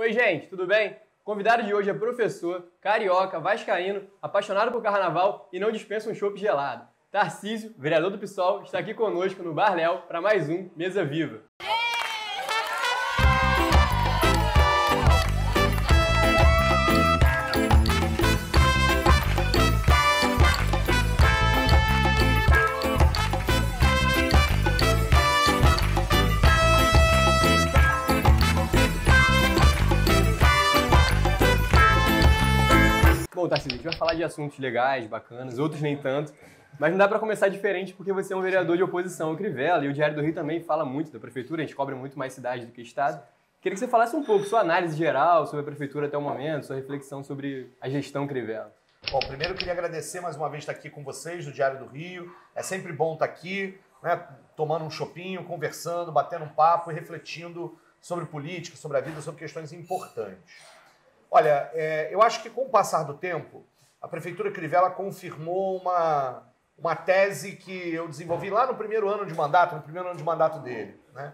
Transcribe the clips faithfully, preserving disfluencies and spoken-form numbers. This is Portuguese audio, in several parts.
Oi, gente, tudo bem? O convidado de hoje é professor, carioca, vascaíno, apaixonado por carnaval e não dispensa um chopp gelado. Tarcísio, vereador do PSOL, está aqui conosco no Bar Léo para mais um Mesa Viva. Bom, Tarcísio, a gente vai falar de assuntos legais, bacanas, outros nem tanto, mas não dá para começar diferente porque você é um vereador de oposição ao Crivella e o Diário do Rio também fala muito da prefeitura, a gente cobre muito mais cidade do que estado. Queria que você falasse um pouco sua análise geral sobre a prefeitura até o momento, sua reflexão sobre a gestão Crivella. Bom, primeiro eu queria agradecer mais uma vez estar aqui com vocês do Diário do Rio. É sempre bom estar aqui, né, tomando um chopinho, conversando, batendo um papo e refletindo sobre política, sobre a vida, sobre questões importantes. Olha, é, eu acho que com o passar do tempo, a Prefeitura Crivella confirmou uma, uma tese que eu desenvolvi lá no primeiro ano de mandato, no primeiro ano de mandato dele. Né?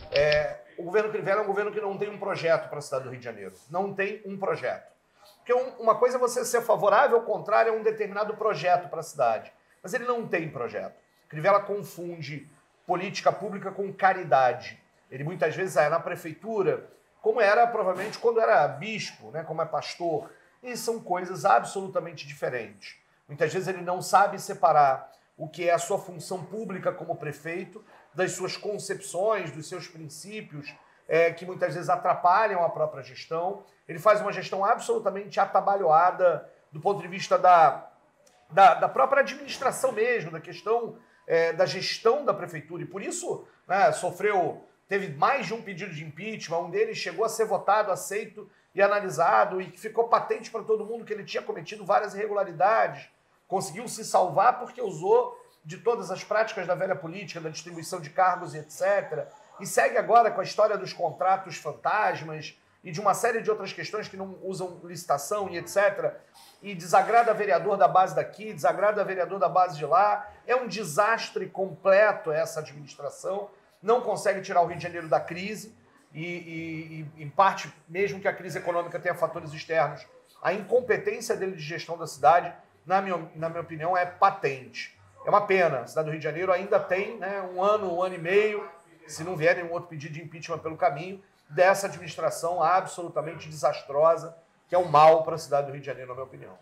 É, o governo Crivella é um governo que não tem um projeto para a cidade do Rio de Janeiro. Não tem um projeto. Porque um, uma coisa é você ser favorável ao contrário a um determinado projeto para a cidade. Mas ele não tem projeto. Crivella confunde política pública com caridade. Ele muitas vezes é na prefeitura, como era provavelmente quando era bispo, né, como é pastor, e são coisas absolutamente diferentes. Muitas vezes ele não sabe separar o que é a sua função pública como prefeito das suas concepções, dos seus princípios, é, que muitas vezes atrapalham a própria gestão. Ele faz uma gestão absolutamente atabalhoada do ponto de vista da, da, da própria administração mesmo, da questão é, da gestão da prefeitura, e por isso, né, sofreu... Teve mais de um pedido de impeachment, um deles chegou a ser votado, aceito e analisado, e que ficou patente para todo mundo que ele tinha cometido várias irregularidades. Conseguiu se salvar porque usou de todas as práticas da velha política, da distribuição de cargos e etcétera. E segue agora com a história dos contratos fantasmas e de uma série de outras questões que não usam licitação e etcétera. E desagrada vereador da base daqui, desagrada vereador da base de lá. É um desastre completo essa administração. Não consegue tirar o Rio de Janeiro da crise e, e, e, em parte, mesmo que a crise econômica tenha fatores externos, a incompetência dele de gestão da cidade, na minha, na minha opinião, é patente. É uma pena. A cidade do Rio de Janeiro ainda tem, né, um ano, um ano e meio, se não vier nenhum outro pedido de impeachment pelo caminho, dessa administração absolutamente desastrosa, que é um mal para a cidade do Rio de Janeiro, na minha opinião.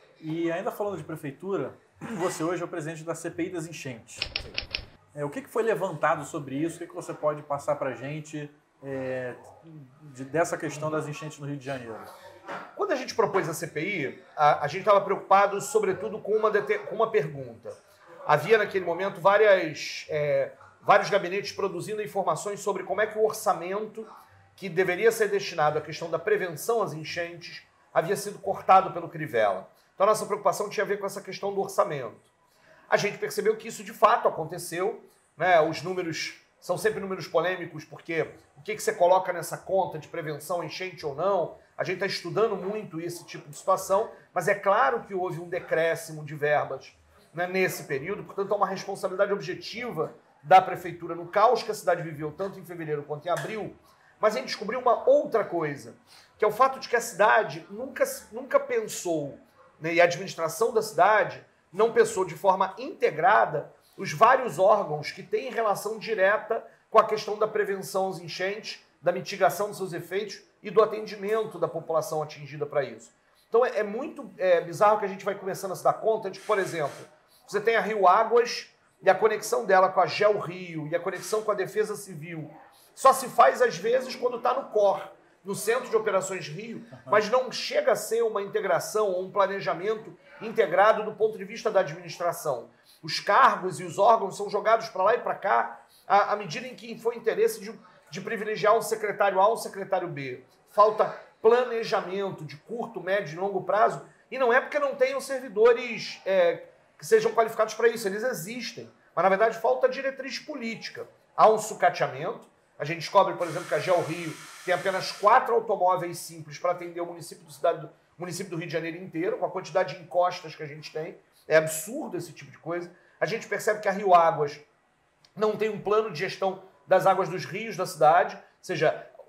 E ainda falando de prefeitura, você hoje é o presidente da C P I das enchentes. Sim. É, o que, que foi levantado sobre isso? O que, que você pode passar para a gente é, de, dessa questão das enchentes no Rio de Janeiro? Quando a gente propôs a C P I, a, a gente estava preocupado, sobretudo, com uma, com uma pergunta. Havia, naquele momento, várias, é, vários gabinetes produzindo informações sobre como é que o orçamento que deveria ser destinado à questão da prevenção às enchentes havia sido cortado pelo Crivella. Então, a nossa preocupação tinha a ver com essa questão do orçamento. A gente percebeu que isso de fato aconteceu, né? Os números são sempre números polêmicos, porque o que, que você coloca nessa conta de prevenção, enchente ou não, a gente está estudando muito esse tipo de situação, mas é claro que houve um decréscimo de verbas, né, nesse período, portanto é uma responsabilidade objetiva da prefeitura no caos que a cidade viveu, tanto em fevereiro quanto em abril, mas a gente descobriu uma outra coisa, que é o fato de que a cidade nunca, nunca pensou, né, e a administração da cidade não pensou de forma integrada os vários órgãos que têm relação direta com a questão da prevenção às enchentes, da mitigação dos seus efeitos e do atendimento da população atingida para isso. Então é, é muito é, bizarro que a gente vai começando a se dar conta de que, por exemplo, você tem a Rio Águas e a conexão dela com a Geo Rio e a conexão com a Defesa Civil só se faz às vezes quando está no C O R, no Centro de Operações Rio, mas não chega a ser uma integração ou um planejamento integrado do ponto de vista da administração. Os cargos e os órgãos são jogados para lá e para cá à, à medida em que foi interesse de, de privilegiar um secretário A ou um secretário B. Falta planejamento de curto, médio e longo prazo, e não é porque não tenham servidores é, que sejam qualificados para isso, eles existem, mas na verdade falta diretriz política. Há um sucateamento. A gente descobre, por exemplo, que a Geo Rio tem apenas quatro automóveis simples para atender o município do, cidade do, município do Rio de Janeiro inteiro, com a quantidade de encostas que a gente tem. É absurdo esse tipo de coisa. A gente percebe que a Rio Águas não tem um plano de gestão das águas dos rios da cidade, ou seja,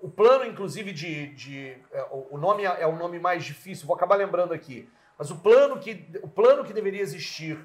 o plano, inclusive, de... de é, o nome é o nome mais difícil, vou acabar lembrando aqui, mas o plano que, o plano que deveria existir,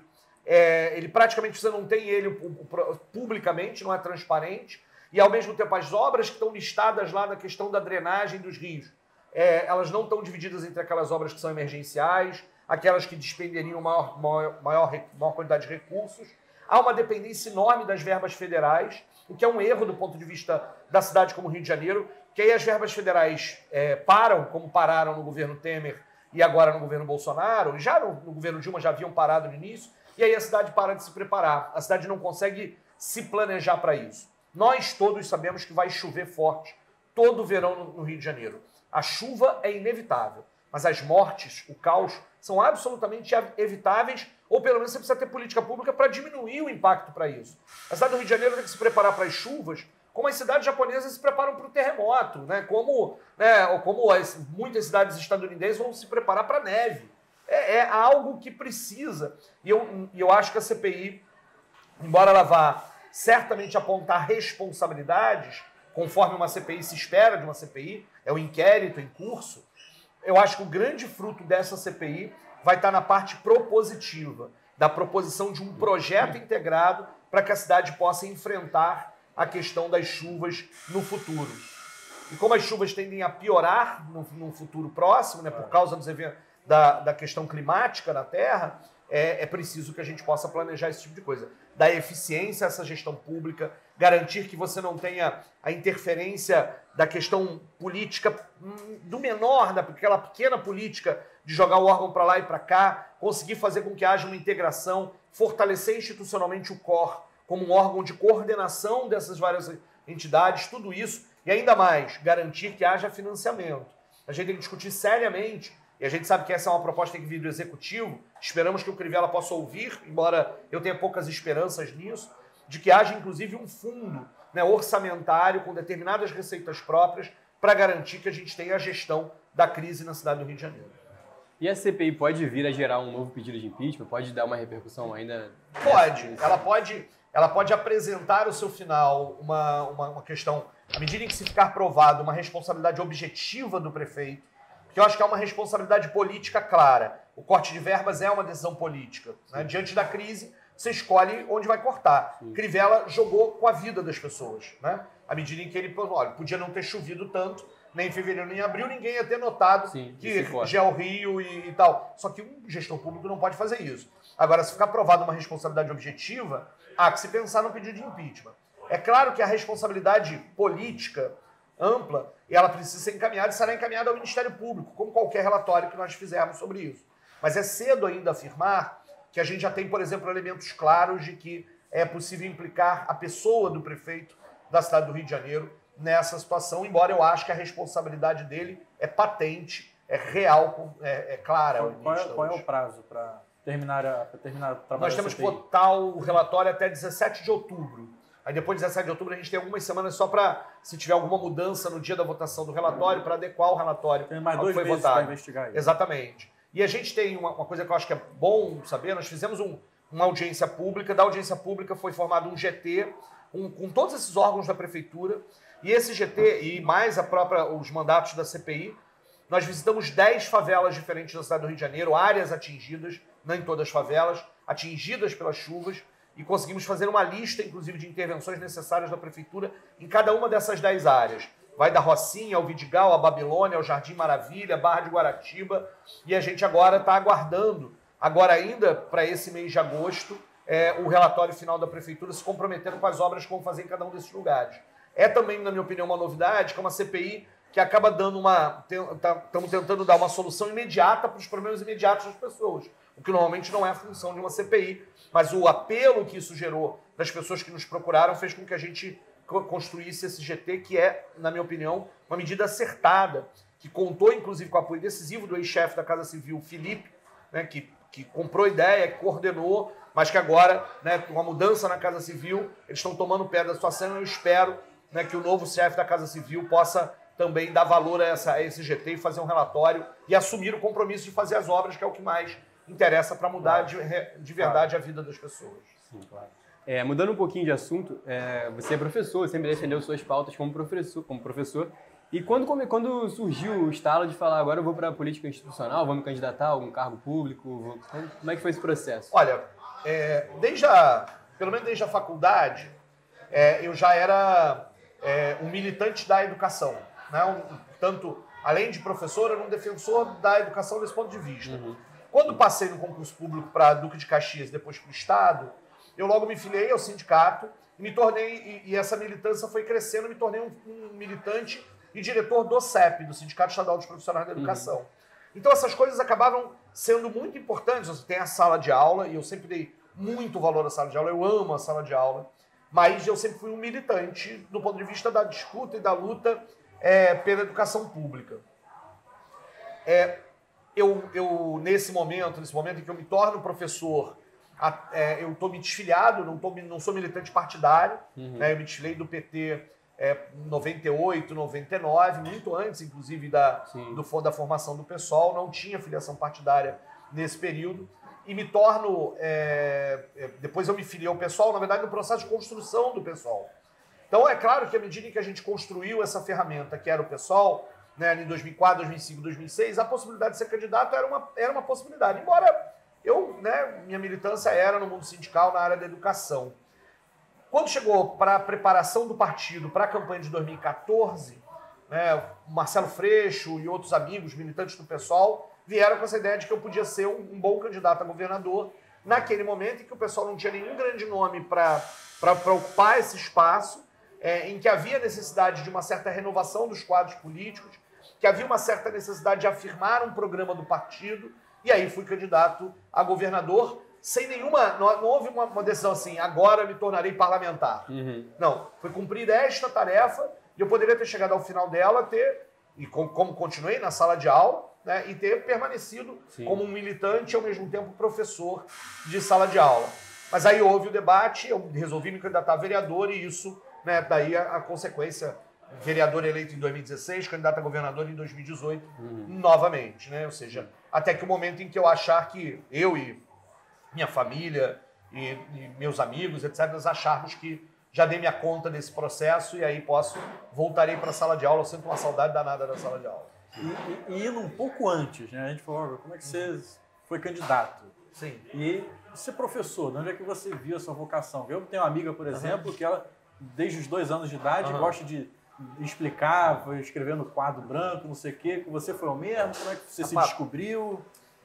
é, ele praticamente você não tem ele publicamente, não é transparente, e ao mesmo tempo as obras que estão listadas lá na questão da drenagem dos rios, é, elas não estão divididas entre aquelas obras que são emergenciais, aquelas que despenderiam maior, maior, maior, maior quantidade de recursos. Há uma dependência enorme das verbas federais, o que é um erro do ponto de vista da cidade como Rio de Janeiro, que aí as verbas federais é, param, como pararam no governo Temer e agora no governo Bolsonaro, já no, no governo Dilma já haviam parado no início, e aí a cidade para de se preparar. A cidade não consegue se planejar para isso. Nós todos sabemos que vai chover forte todo o verão no, no Rio de Janeiro. A chuva é inevitável, mas as mortes, o caos, são absolutamente evitáveis, ou pelo menos você precisa ter política pública para diminuir o impacto para isso. A cidade do Rio de Janeiro tem que se preparar para as chuvas, como as cidades japonesas se preparam para o terremoto, né? como, né? ou como as, muitas cidades estadunidenses vão se preparar para a neve. É, é algo que precisa. E eu, e eu acho que a C P I, embora ela vá certamente apontar responsabilidades, conforme uma C P I se espera de uma C P I, é o inquérito em curso, eu acho que o grande fruto dessa C P I vai estar na parte propositiva, da proposição de um projeto integrado para que a cidade possa enfrentar a questão das chuvas no futuro. E como as chuvas tendem a piorar no, no futuro próximo, né, por causa dos eventos, da, da questão climática na Terra, é, é preciso que a gente possa planejar esse tipo de coisa. Dar eficiência a essa gestão pública, garantir que você não tenha a interferência da questão política do menor, daquela pequena política de jogar o órgão para lá e para cá, conseguir fazer com que haja uma integração, fortalecer institucionalmente o C O R como um órgão de coordenação dessas várias entidades, tudo isso, e ainda mais, garantir que haja financiamento. A gente tem que discutir seriamente, e a gente sabe que essa é uma proposta que tem que vir do Executivo, esperamos que o Crivella possa ouvir, embora eu tenha poucas esperanças nisso, de que haja inclusive um fundo, né, orçamentário com determinadas receitas próprias para garantir que a gente tenha a gestão da crise na cidade do Rio de Janeiro. E a C P I pode vir a gerar um novo pedido de impeachment? Pode dar uma repercussão ainda? Pode. Ela pode, ela pode apresentar ao seu final uma, uma, uma questão, à medida em que se ficar provado uma responsabilidade objetiva do prefeito, porque eu acho que é uma responsabilidade política clara. O corte de verbas é uma decisão política. Né? Diante da crise, você escolhe onde vai cortar. Sim. Crivella jogou com a vida das pessoas. Né? À medida em que ele, olha, podia não ter chovido tanto, nem em fevereiro nem em abril, ninguém ia ter notado Sim, que Gel Rio e, e tal. Só que um gestor público não pode fazer isso. Agora, se ficar provado uma responsabilidade objetiva, há que se pensar no pedido de impeachment. É claro que a responsabilidade política ampla, ela precisa ser encaminhada e será encaminhada ao Ministério Público, como qualquer relatório que nós fizermos sobre isso. Mas é cedo ainda afirmar que a gente já tem, por exemplo, elementos claros de que é possível implicar a pessoa do prefeito da cidade do Rio de Janeiro nessa situação, embora eu acho que a responsabilidade dele é patente, é real, é, é clara. Qual, qual, é, qual é o prazo para terminar, a, terminar o trabalho? Nós temos que votar o relatório até dezessete de outubro. Aí depois de dezessete de outubro a gente tem algumas semanas só para, se tiver alguma mudança no dia da votação do relatório, para adequar o relatório tem mais dois ao que foi meses votado. para investigar isso. Exatamente. E a gente tem uma, uma coisa que eu acho que é bom saber, nós fizemos um, uma audiência pública, da audiência pública foi formado um G T, um, com todos esses órgãos da prefeitura, e esse G T, e mais a própria, os mandatos da C P I, nós visitamos dez favelas diferentes da cidade do Rio de Janeiro, áreas atingidas, não em todas as favelas, atingidas pelas chuvas, e conseguimos fazer uma lista, inclusive, de intervenções necessárias da prefeitura em cada uma dessas dez áreas. Vai da Rocinha ao Vidigal, a Babilônia, ao Jardim Maravilha, Barra de Guaratiba, e a gente agora está aguardando, agora ainda para esse mês de agosto, é, o relatório final da prefeitura se comprometendo com as obras que vão fazer em cada um desses lugares. É também, na minha opinião, uma novidade, que é uma C P I que acaba dando uma... Estamos tentando dar uma solução imediata para os problemas imediatos das pessoas, o que normalmente não é a função de uma C P I, mas o apelo que isso gerou das pessoas que nos procuraram fez com que a gente construísse esse G T, que é, na minha opinião, uma medida acertada, que contou, inclusive, com o apoio decisivo do ex-chefe da Casa Civil, Felipe, né, que, que comprou ideia, que coordenou, mas que agora, né, com a mudança na Casa Civil, eles estão tomando pé da situação, e eu espero, né, que o novo chefe da Casa Civil possa também dar valor a, essa, a esse G T e fazer um relatório e assumir o compromisso de fazer as obras, que é o que mais interessa para mudar de, de verdade a vida das pessoas. Sim, claro. É, mudando um pouquinho de assunto, é, você é professor, sempre defendeu suas pautas como professor, como professor. E quando, come- quando surgiu o estalo de falar, agora eu vou para a política institucional, vou me candidatar a algum cargo público, vou- como é que foi esse processo? Olha, é, desde a, pelo menos desde a faculdade, é, eu já era é, um militante da educação, né? Um, tanto, além de professor, era um defensor da educação desse ponto de vista. Uhum. Quando passei no concurso público para Duque de Caxias, depois para o Estado, eu logo me filiei ao sindicato e me tornei, e, e essa militância foi crescendo, me tornei um, um militante e diretor do C E P, do Sindicato Estadual dos Profissionais da Educação. Uhum. Então essas coisas acabavam sendo muito importantes. Você tem a sala de aula, e eu sempre dei muito valor à sala de aula, eu amo a sala de aula, mas eu sempre fui um militante do ponto de vista da disputa e da luta é, pela educação pública. É, eu, eu, nesse momento, nesse momento em que eu me torno professor, a, é, eu estou me desfiliado, não, tô, não sou militante partidário, uhum. né, eu me desfilei do P T é, em noventa e oito, noventa e nove, muito antes, inclusive, da, do, da formação do PSOL, não tinha filiação partidária nesse período, e me torno, é, é, depois eu me filiei ao PSOL, na verdade, no processo de construção do PSOL. Então, é claro que à medida em que a gente construiu essa ferramenta, que era o PSOL, né, em dois mil e quatro, dois mil e cinco, dois mil e seis, a possibilidade de ser candidato era uma, era uma possibilidade. Embora eu, né, minha militância era no mundo sindical, na área da educação. Quando chegou para a preparação do partido para a campanha de dois mil e quatorze, né, Marcelo Freixo e outros amigos militantes do PSOL vieram com essa ideia de que eu podia ser um, um bom candidato a governador naquele momento em que o PSOL não tinha nenhum grande nome para ocupar esse espaço, é, em que havia necessidade de uma certa renovação dos quadros políticos, que havia uma certa necessidade de afirmar um programa do partido, e aí fui candidato a governador sem nenhuma... Não, não houve uma, uma decisão assim, agora me tornarei parlamentar. Uhum. Não, foi cumprir esta tarefa, e eu poderia ter chegado ao final dela, ter, e como, como continuei na sala de aula, né, e ter permanecido Sim. como um militante e ao mesmo tempo professor de sala de aula. Mas aí houve o debate, eu resolvi me candidatar a vereador, e isso, né, daí a, a consequência... Vereador eleito em dois mil e dezesseis, candidato a governador em dois mil e dezoito, uhum. novamente, né? Ou seja, até que o momento em que eu achar que eu e minha família e, e meus amigos, etcétera, acharmos que já dei minha conta desse processo e aí posso, voltarei para a sala de aula. Eu sinto uma saudade danada da sala de aula. E, e, e indo um pouco antes, né? A gente falou, como é que você foi candidato? Sim. E ser professor, de onde é que você viu essa vocação? Eu tenho uma amiga, por exemplo, uhum. que ela, desde os dois anos de idade, uhum. gosta de explicar, foi escrevendo quadro branco, não sei o quê, que você foi o mesmo, como é que você Rapaz, se descobriu?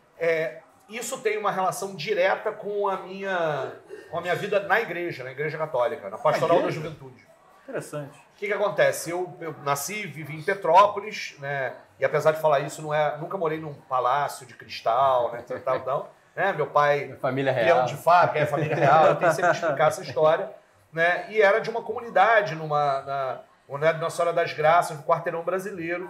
É, isso tem uma relação direta com a minha, com a minha vida na igreja, na igreja católica, na pastoral da juventude. Interessante. O que que acontece? Eu, eu nasci, vivi em Petrópolis, né, e apesar de falar isso, não é, nunca morei num palácio de cristal, né, tal, não, né, meu pai, família real. Leão de fábrica, é família real, eu tenho sempre que explicar essa história, né, e era de uma comunidade, numa... Na, né, Nossa Senhora das Graças, do Quarteirão Brasileiro.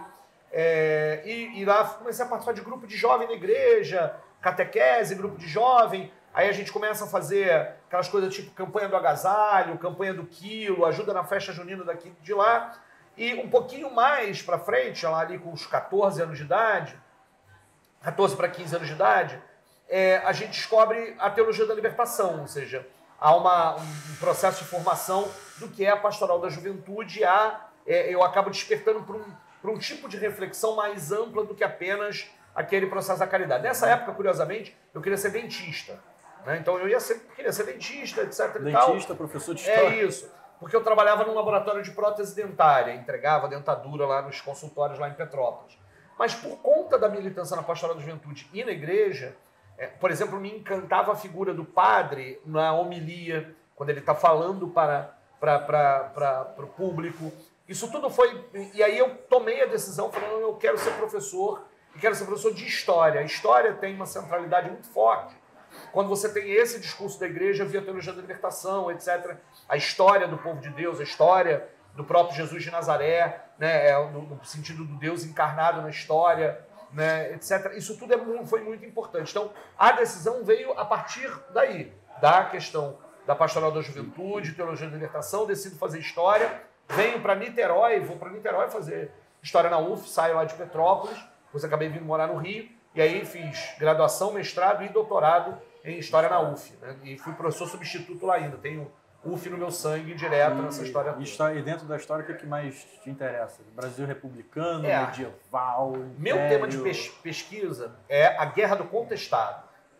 É, e, e lá comecei a participar de grupo de jovem na igreja, catequese, grupo de jovem. Aí a gente começa a fazer aquelas coisas tipo campanha do agasalho, campanha do quilo, ajuda na festa junina daqui de lá. E um pouquinho mais para frente, lá ali com uns quatorze anos de idade, quatorze para quinze anos de idade, é, a gente descobre a teologia da libertação, ou seja, há uma, um processo de formação do que é a pastoral da juventude. Há, é, eu acabo despertando para um, para um tipo de reflexão mais ampla do que apenas aquele processo da caridade. Nessa época, curiosamente, eu queria ser dentista. Né? Então eu ia ser, queria ser dentista, etcétera. Dentista, e tal. Professor de história. É isso. Porque eu trabalhava num laboratório de prótese dentária, entregava dentadura lá nos consultórios lá em Petrópolis. Mas por conta da militância na pastoral da juventude e na igreja, é, por exemplo, me encantava a figura do padre na homilia, quando ele está falando para, para, para, para, para o público. Isso tudo foi... E aí eu tomei a decisão, falando, eu quero ser professor, e quero ser professor de história. A história tem uma centralidade muito forte. Quando você tem esse discurso da igreja via teologia da libertação, etcétera, a história do povo de Deus, a história do próprio Jesus de Nazaré, né, no, no sentido do Deus encarnado na história, né, etcétera. Isso tudo é, foi muito importante. Então, a decisão veio a partir daí, da questão da pastoral da juventude, teologia da libertação, decido fazer história, venho para Niterói, vou para Niterói fazer história na U F, saio lá de Petrópolis, depois acabei vindo morar no Rio, e aí fiz graduação, mestrado e doutorado em História na U F. Né? E fui professor substituto lá ainda. Tenho UF no meu sangue direto E, nessa história e, toda. histó- e dentro da história, o que, é que mais te interessa? Brasil republicano, É. medieval, Meu império? tema de pes- pesquisa é a Guerra do Contestado,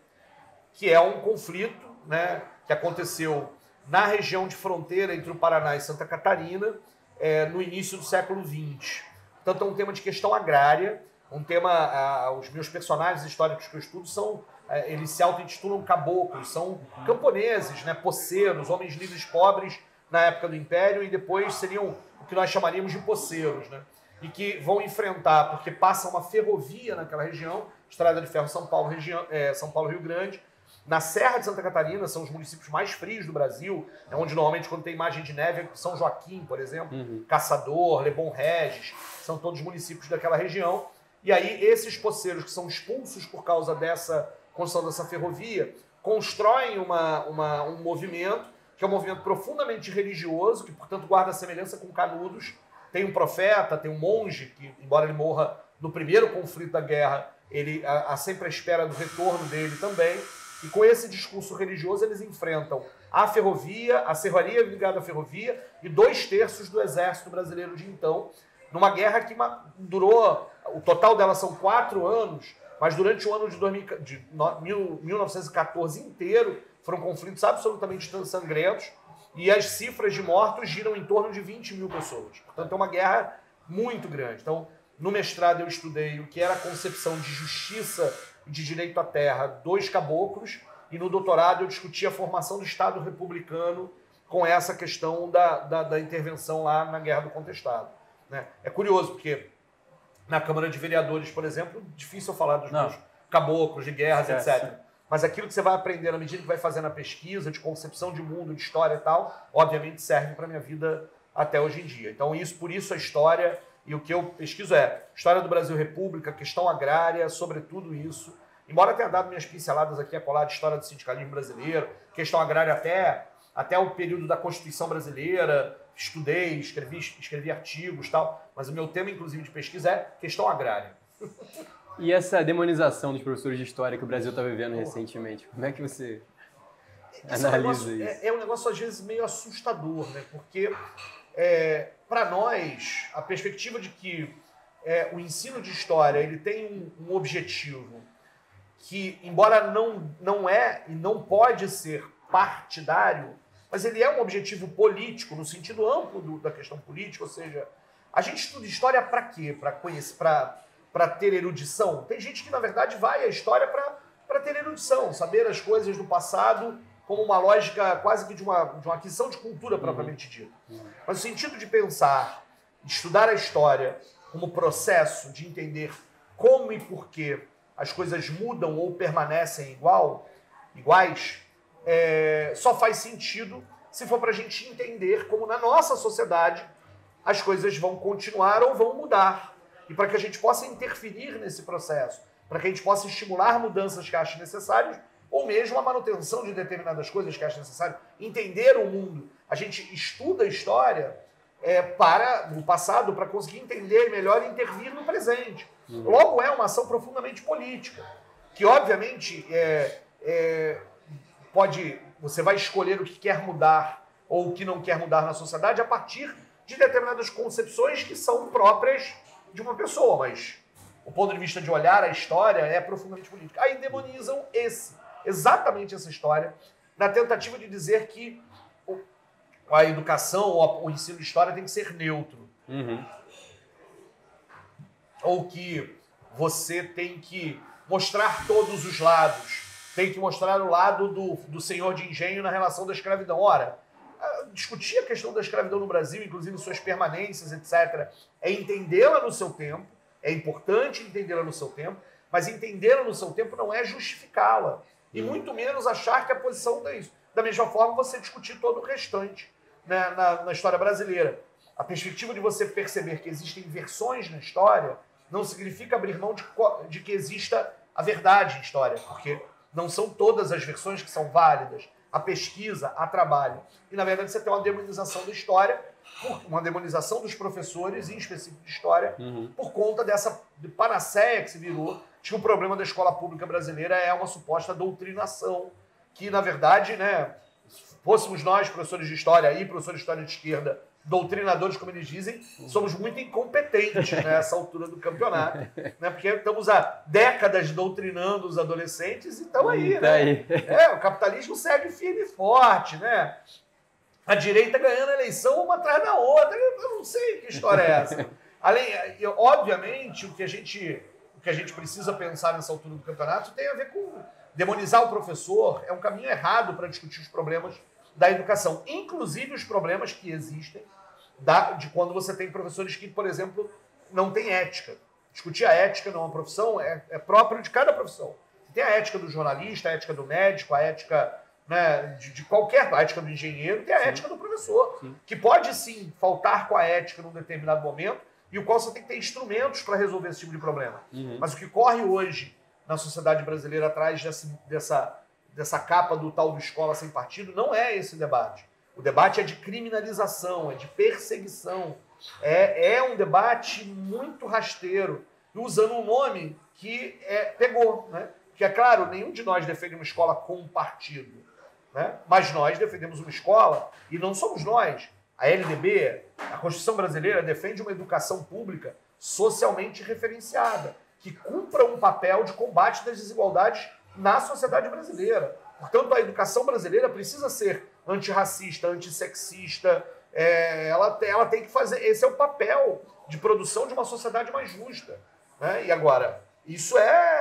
que é um conflito, né, que aconteceu na região de fronteira entre o Paraná e Santa Catarina, é, no início do século vinte. Portanto, é um tema de questão agrária, um tema, ah, os meus personagens históricos que eu estudo são, ah, eles se auto-intitulam caboclos, são camponeses, né, poceiros, homens livres pobres na época do Império, e depois seriam o que nós chamaríamos de poceiros, né, e que vão enfrentar, porque passa uma ferrovia naquela região, Estrada de Ferro São Paulo, região, é, São Paulo, Rio Grande. Na Serra de Santa Catarina, são os municípios mais frios do Brasil, é onde normalmente quando tem imagem de neve é São Joaquim, por exemplo, Uhum. Caçador, Lebon Regis, são todos municípios daquela região. E aí esses poceiros que são expulsos por causa dessa construção dessa ferrovia, constroem uma, uma, um movimento, que é um movimento profundamente religioso, que portanto guarda semelhança com Canudos. Tem um profeta, tem um monge, que embora ele morra no primeiro conflito da guerra, ele há há sempre a espera do retorno dele também. E com esse discurso religioso eles enfrentam a ferrovia, a serraria ligada à ferrovia e dois terços do exército brasileiro de então, numa guerra que durou, o total dela são quatro anos, mas durante o ano de, dois mil, de mil novecentos e quatorze inteiro foram conflitos absolutamente sangrentos e as cifras de mortos giram em torno de vinte mil pessoas. Portanto, é uma guerra muito grande. Então, no mestrado eu estudei o que era a concepção de justiça e de direito à terra dos caboclos, e no doutorado eu discuti a formação do Estado republicano com essa questão da, da, da intervenção lá na Guerra do Contestado. Né? É curioso, porque na Câmara de Vereadores, por exemplo, difícil eu falar dos Não. meus caboclos, de guerras, É, etcétera. Mas aquilo que você vai aprender na medida que vai fazendo a pesquisa, de concepção de mundo, de história e tal, obviamente serve para a minha vida até hoje em dia. Então, isso, por isso a história... E o que eu pesquiso é história do Brasil República, questão agrária, sobre tudo isso. Embora tenha dado minhas pinceladas aqui a colar de história do sindicalismo brasileiro, questão agrária até, até o período da Constituição Brasileira, estudei, escrevi, escrevi artigos e tal, mas o meu tema, inclusive, de pesquisa é questão agrária. E essa demonização dos professores de história que o Brasil está vivendo recentemente, como é que você Esse analisa negócio, isso? É, é um negócio, às vezes, meio assustador, né? Porque... É, para nós, a perspectiva de que é, o ensino de história ele tem um, um objetivo que, embora não, não é e não pode ser partidário, mas ele é um objetivo político, no sentido amplo do, da questão política, ou seja, a gente estuda história para quê? Para conhecer, para ter erudição? Tem gente que, na verdade, vai à história para ter erudição, saber as coisas do passado como uma lógica quase que de uma, de uma aquisição de cultura propriamente dita. Mas o sentido de pensar, de estudar a história como processo de entender como e por que as coisas mudam ou permanecem igual, iguais, é, só faz sentido se for para a gente entender como na nossa sociedade as coisas vão continuar ou vão mudar. E para que a gente possa interferir nesse processo, para que a gente possa estimular mudanças que ache necessárias, ou mesmo a manutenção de determinadas coisas que acha necessário, entender o mundo. A gente estuda a história é, para o passado para conseguir entender melhor e intervir no presente. Uhum. Logo, é uma ação profundamente política, que obviamente é, é, pode, você vai escolher o que quer mudar ou o que não quer mudar na sociedade a partir de determinadas concepções que são próprias de uma pessoa, mas o ponto de vista de olhar a história é profundamente político. Aí demonizam esse exatamente essa história, na tentativa de dizer que a educação ou o ensino de história tem que ser neutro. Uhum. Ou que você tem que mostrar todos os lados, tem que mostrar o lado do, do senhor de engenho na relação da escravidão. Ora, discutir a questão da escravidão no Brasil, inclusive suas permanências, etcétera, é entendê-la no seu tempo, é importante entendê-la no seu tempo, mas entendê-la no seu tempo não é justificá-la. E muito menos achar que a posição é isso. Da mesma forma, você discutir todo o restante, né, na, na história brasileira. A perspectiva de você perceber que existem versões na história não significa abrir mão de, de que exista a verdade em história, porque não são todas as versões que são válidas. A pesquisa, a trabalho. E, na verdade, você tem uma demonização da história, uma demonização dos professores, em específico de história, uhum. por conta dessa panaceia que se virou, de que o problema da escola pública brasileira é uma suposta doutrinação, que, na verdade, né, fôssemos nós, professores de história e professores de história de esquerda, doutrinadores, como eles dizem, somos muito incompetentes nessa altura do campeonato, né? Porque estamos há décadas doutrinando os adolescentes e estão aí, tá né? Aí. É, o capitalismo segue firme e forte, né? A direita ganhando a eleição uma atrás da outra. Eu não sei que história é essa. Além, obviamente, o que a gente, o que a gente precisa pensar nessa altura do campeonato tem a ver com demonizar o professor. É um caminho errado para discutir os problemas da educação, inclusive os problemas que existem da, de quando você tem professores que, por exemplo, não têm ética. Discutir a ética numa profissão é, é próprio de cada profissão. Tem a ética do jornalista, a ética do médico, a ética, né, de, de qualquer, a ética do engenheiro, tem a sim. ética do professor, sim. que pode sim faltar com a ética num determinado momento e o qual você tem que ter instrumentos para resolver esse tipo de problema. Uhum. Mas o que corre hoje na sociedade brasileira atrás dessa, dessa, dessa capa do tal do escola sem partido não é esse debate. O debate é de criminalização, é de perseguição. É, é um debate muito rasteiro, usando um nome que é, pegou, né? Que é claro, nenhum de nós defende uma escola com partido, né? Mas nós defendemos uma escola, e não somos nós. A L D B, a Constituição Brasileira, defende uma educação pública socialmente referenciada, que cumpra um papel de combate das desigualdades na sociedade brasileira. Portanto, a educação brasileira precisa ser antirracista, antissexista, é, ela, ela tem que fazer... Esse é o papel de produção de uma sociedade mais justa, né? E agora, isso é,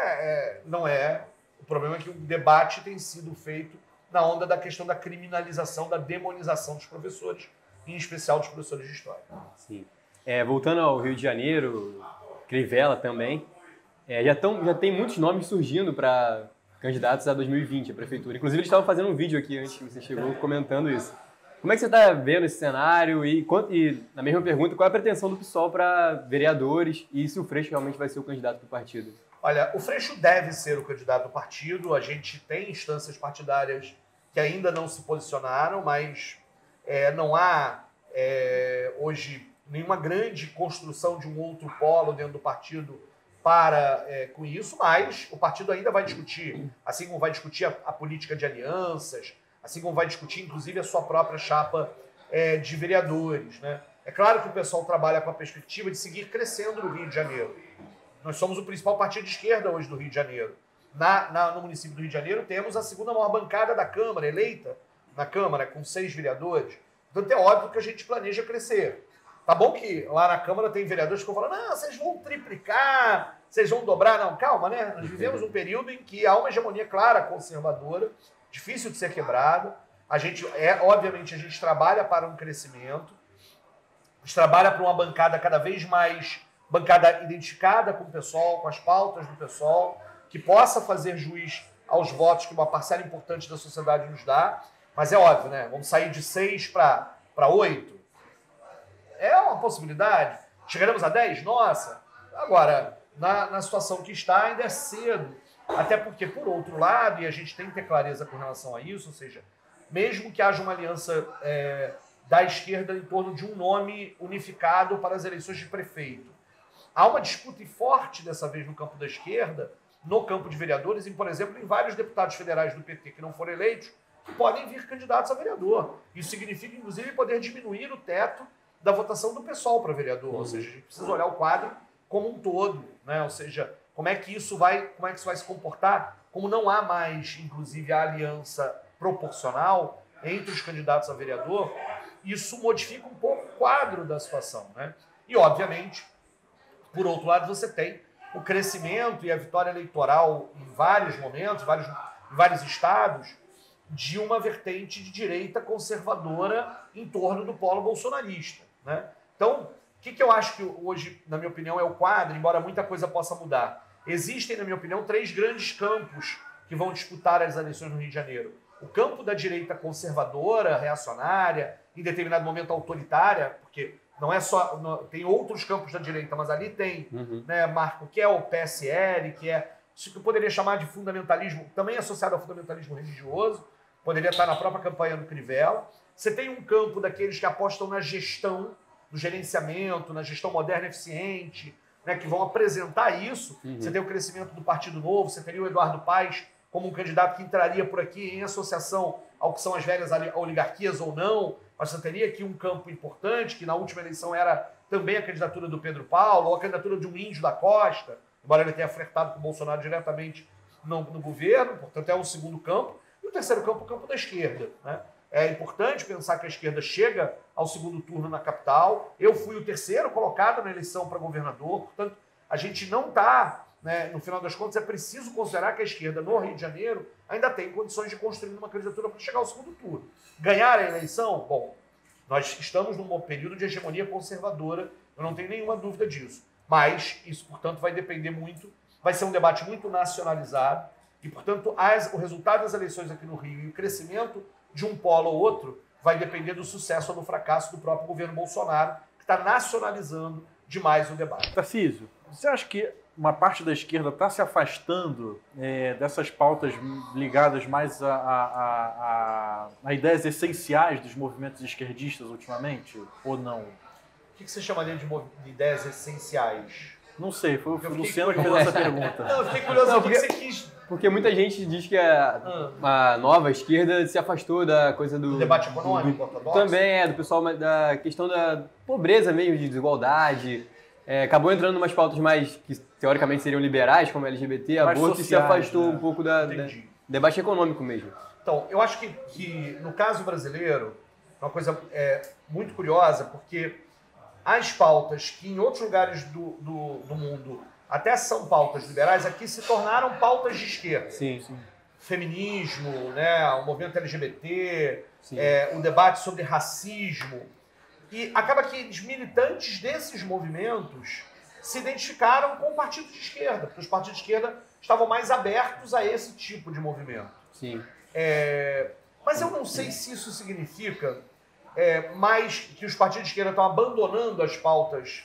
é, não é... O problema é que o debate tem sido feito na onda da questão da criminalização, da demonização dos professores, em especial dos professores de história. Sim. É, voltando ao Rio de Janeiro, Crivella também, é, já, tão, já tem muitos nomes surgindo para candidatos a dois mil e vinte, a prefeitura. Inclusive, eles estavam fazendo um vídeo aqui antes que você chegou comentando isso. Como é que você está vendo esse cenário? E, e, na mesma pergunta, qual é a pretensão do PSOL para vereadores e se o Freixo realmente vai ser o candidato do partido? Olha, o Freixo deve ser o candidato do partido. A gente tem instâncias partidárias que ainda não se posicionaram, mas é, não há é, hoje nenhuma grande construção de um outro polo dentro do partido para é, com isso, mas o partido ainda vai discutir, assim como vai discutir a, a política de alianças, assim como vai discutir, inclusive, a sua própria chapa é, de vereadores, né? É claro que o pessoal trabalha com a perspectiva de seguir crescendo no Rio de Janeiro. Nós somos o principal partido de esquerda hoje do Rio de Janeiro. Na, na, no município do Rio de Janeiro temos a segunda maior bancada da Câmara, eleita na Câmara, com seis vereadores. Portanto, é óbvio que a gente planeja crescer. Tá bom que lá na Câmara tem vereadores que vão falar, não, vocês vão triplicar, vocês vão dobrar. Não, calma, né? Nós vivemos um período em que há uma hegemonia clara conservadora, difícil de ser quebrada. A gente, é, obviamente, a gente trabalha para um crescimento, a gente trabalha para uma bancada cada vez mais, bancada identificada com o pessoal, com as pautas do pessoal, que possa fazer juiz aos votos que uma parcela importante da sociedade nos dá. Mas é óbvio, né? Vamos sair de seis para oito. É uma possibilidade. Chegaremos a dez? Nossa. Agora, na, na situação que está, ainda é cedo. Até porque, por outro lado, e a gente tem que ter clareza com relação a isso, ou seja, mesmo que haja uma aliança é, da esquerda em torno de um nome unificado para as eleições de prefeito, há uma disputa forte dessa vez no campo da esquerda, no campo de vereadores, e, por exemplo, em vários deputados federais do P T que não foram eleitos, que podem vir candidatos a vereador. Isso significa, inclusive, poder diminuir o teto da votação do pessoal para vereador. Uhum. Ou seja, a gente precisa olhar o quadro como um todo, né? Ou seja, como é que isso vai, como é que isso vai se comportar? Como não há mais, inclusive, a aliança proporcional entre os candidatos a vereador, isso modifica um pouco o quadro da situação, né? E, obviamente, por outro lado, você tem o crescimento e a vitória eleitoral em vários momentos, vários, em vários estados, de uma vertente de direita conservadora em torno do polo bolsonarista, né? Então, o que, que eu acho que hoje, na minha opinião, é o quadro, embora muita coisa possa mudar? Existem, na minha opinião, três grandes campos que vão disputar as eleições no Rio de Janeiro. O campo da direita conservadora, reacionária, em determinado momento autoritária, porque não é só... Não, tem outros campos da direita, mas ali tem, uhum. né, Marco, que é o P S L, que é isso que eu poderia chamar de fundamentalismo, também associado ao fundamentalismo religioso, poderia estar na própria campanha do Crivella. Você tem um campo daqueles que apostam na gestão, no gerenciamento, na gestão moderna e eficiente, né, que vão apresentar isso. Uhum. Você tem o crescimento do Partido Novo, você teria o Eduardo Paes como um candidato que entraria por aqui em associação ao que são as velhas oligarquias ou não, mas você teria aqui um campo importante, que na última eleição era também a candidatura do Pedro Paulo, ou a candidatura de um índio da Costa, embora ele tenha flertado com o Bolsonaro diretamente no, no governo, portanto é um segundo campo. E o terceiro campo, o campo da esquerda, né? É importante pensar que a esquerda chega ao segundo turno na capital. Eu fui o terceiro colocado na eleição para governador, portanto, a gente não está, né, no final das contas, é preciso considerar que a esquerda no Rio de Janeiro ainda tem condições de construir uma candidatura para chegar ao segundo turno. Ganhar a eleição? Bom, nós estamos num período de hegemonia conservadora, eu não tenho nenhuma dúvida disso. Mas isso, portanto, vai depender muito, vai ser um debate muito nacionalizado e, portanto, as, o resultado das eleições aqui no Rio e o crescimento de um polo ou outro vai depender do sucesso ou do fracasso do próprio governo Bolsonaro, que está nacionalizando demais o debate. Tarcísio, você acha que uma parte da esquerda está se afastando é, dessas pautas ligadas mais a, a, a, a ideias essenciais dos movimentos esquerdistas ultimamente, ou não? O que você chamaria de, de ideias essenciais? Não sei, foi o Luciano que fez essa pergunta. Não, eu fiquei curioso Não, o que porque- você quis. Porque muita gente diz que a, a nova esquerda se afastou da coisa do... Do debate econômico, do- ortodoxo? Também é, do pessoal da questão da pobreza mesmo, de desigualdade. É, acabou entrando em umas pautas mais, que teoricamente seriam liberais, como L G B T, Mais aborto, e se sociais, afastou né? um pouco da, da Entendi. debate econômico mesmo. Então, eu acho que, que no caso brasileiro, é uma coisa é, muito curiosa, porque as pautas que em outros lugares do, do, do mundo até são pautas liberais, aqui se tornaram pautas de esquerda. Sim, sim. Feminismo, né, o movimento L G B T, Sim. é, o debate sobre racismo. E acaba que os militantes desses movimentos se identificaram com o partido de esquerda, porque os partidos de esquerda estavam mais abertos a esse tipo de movimento. Sim. É, mas eu não sei se isso significa é, mais que os partidos de esquerda estão abandonando as pautas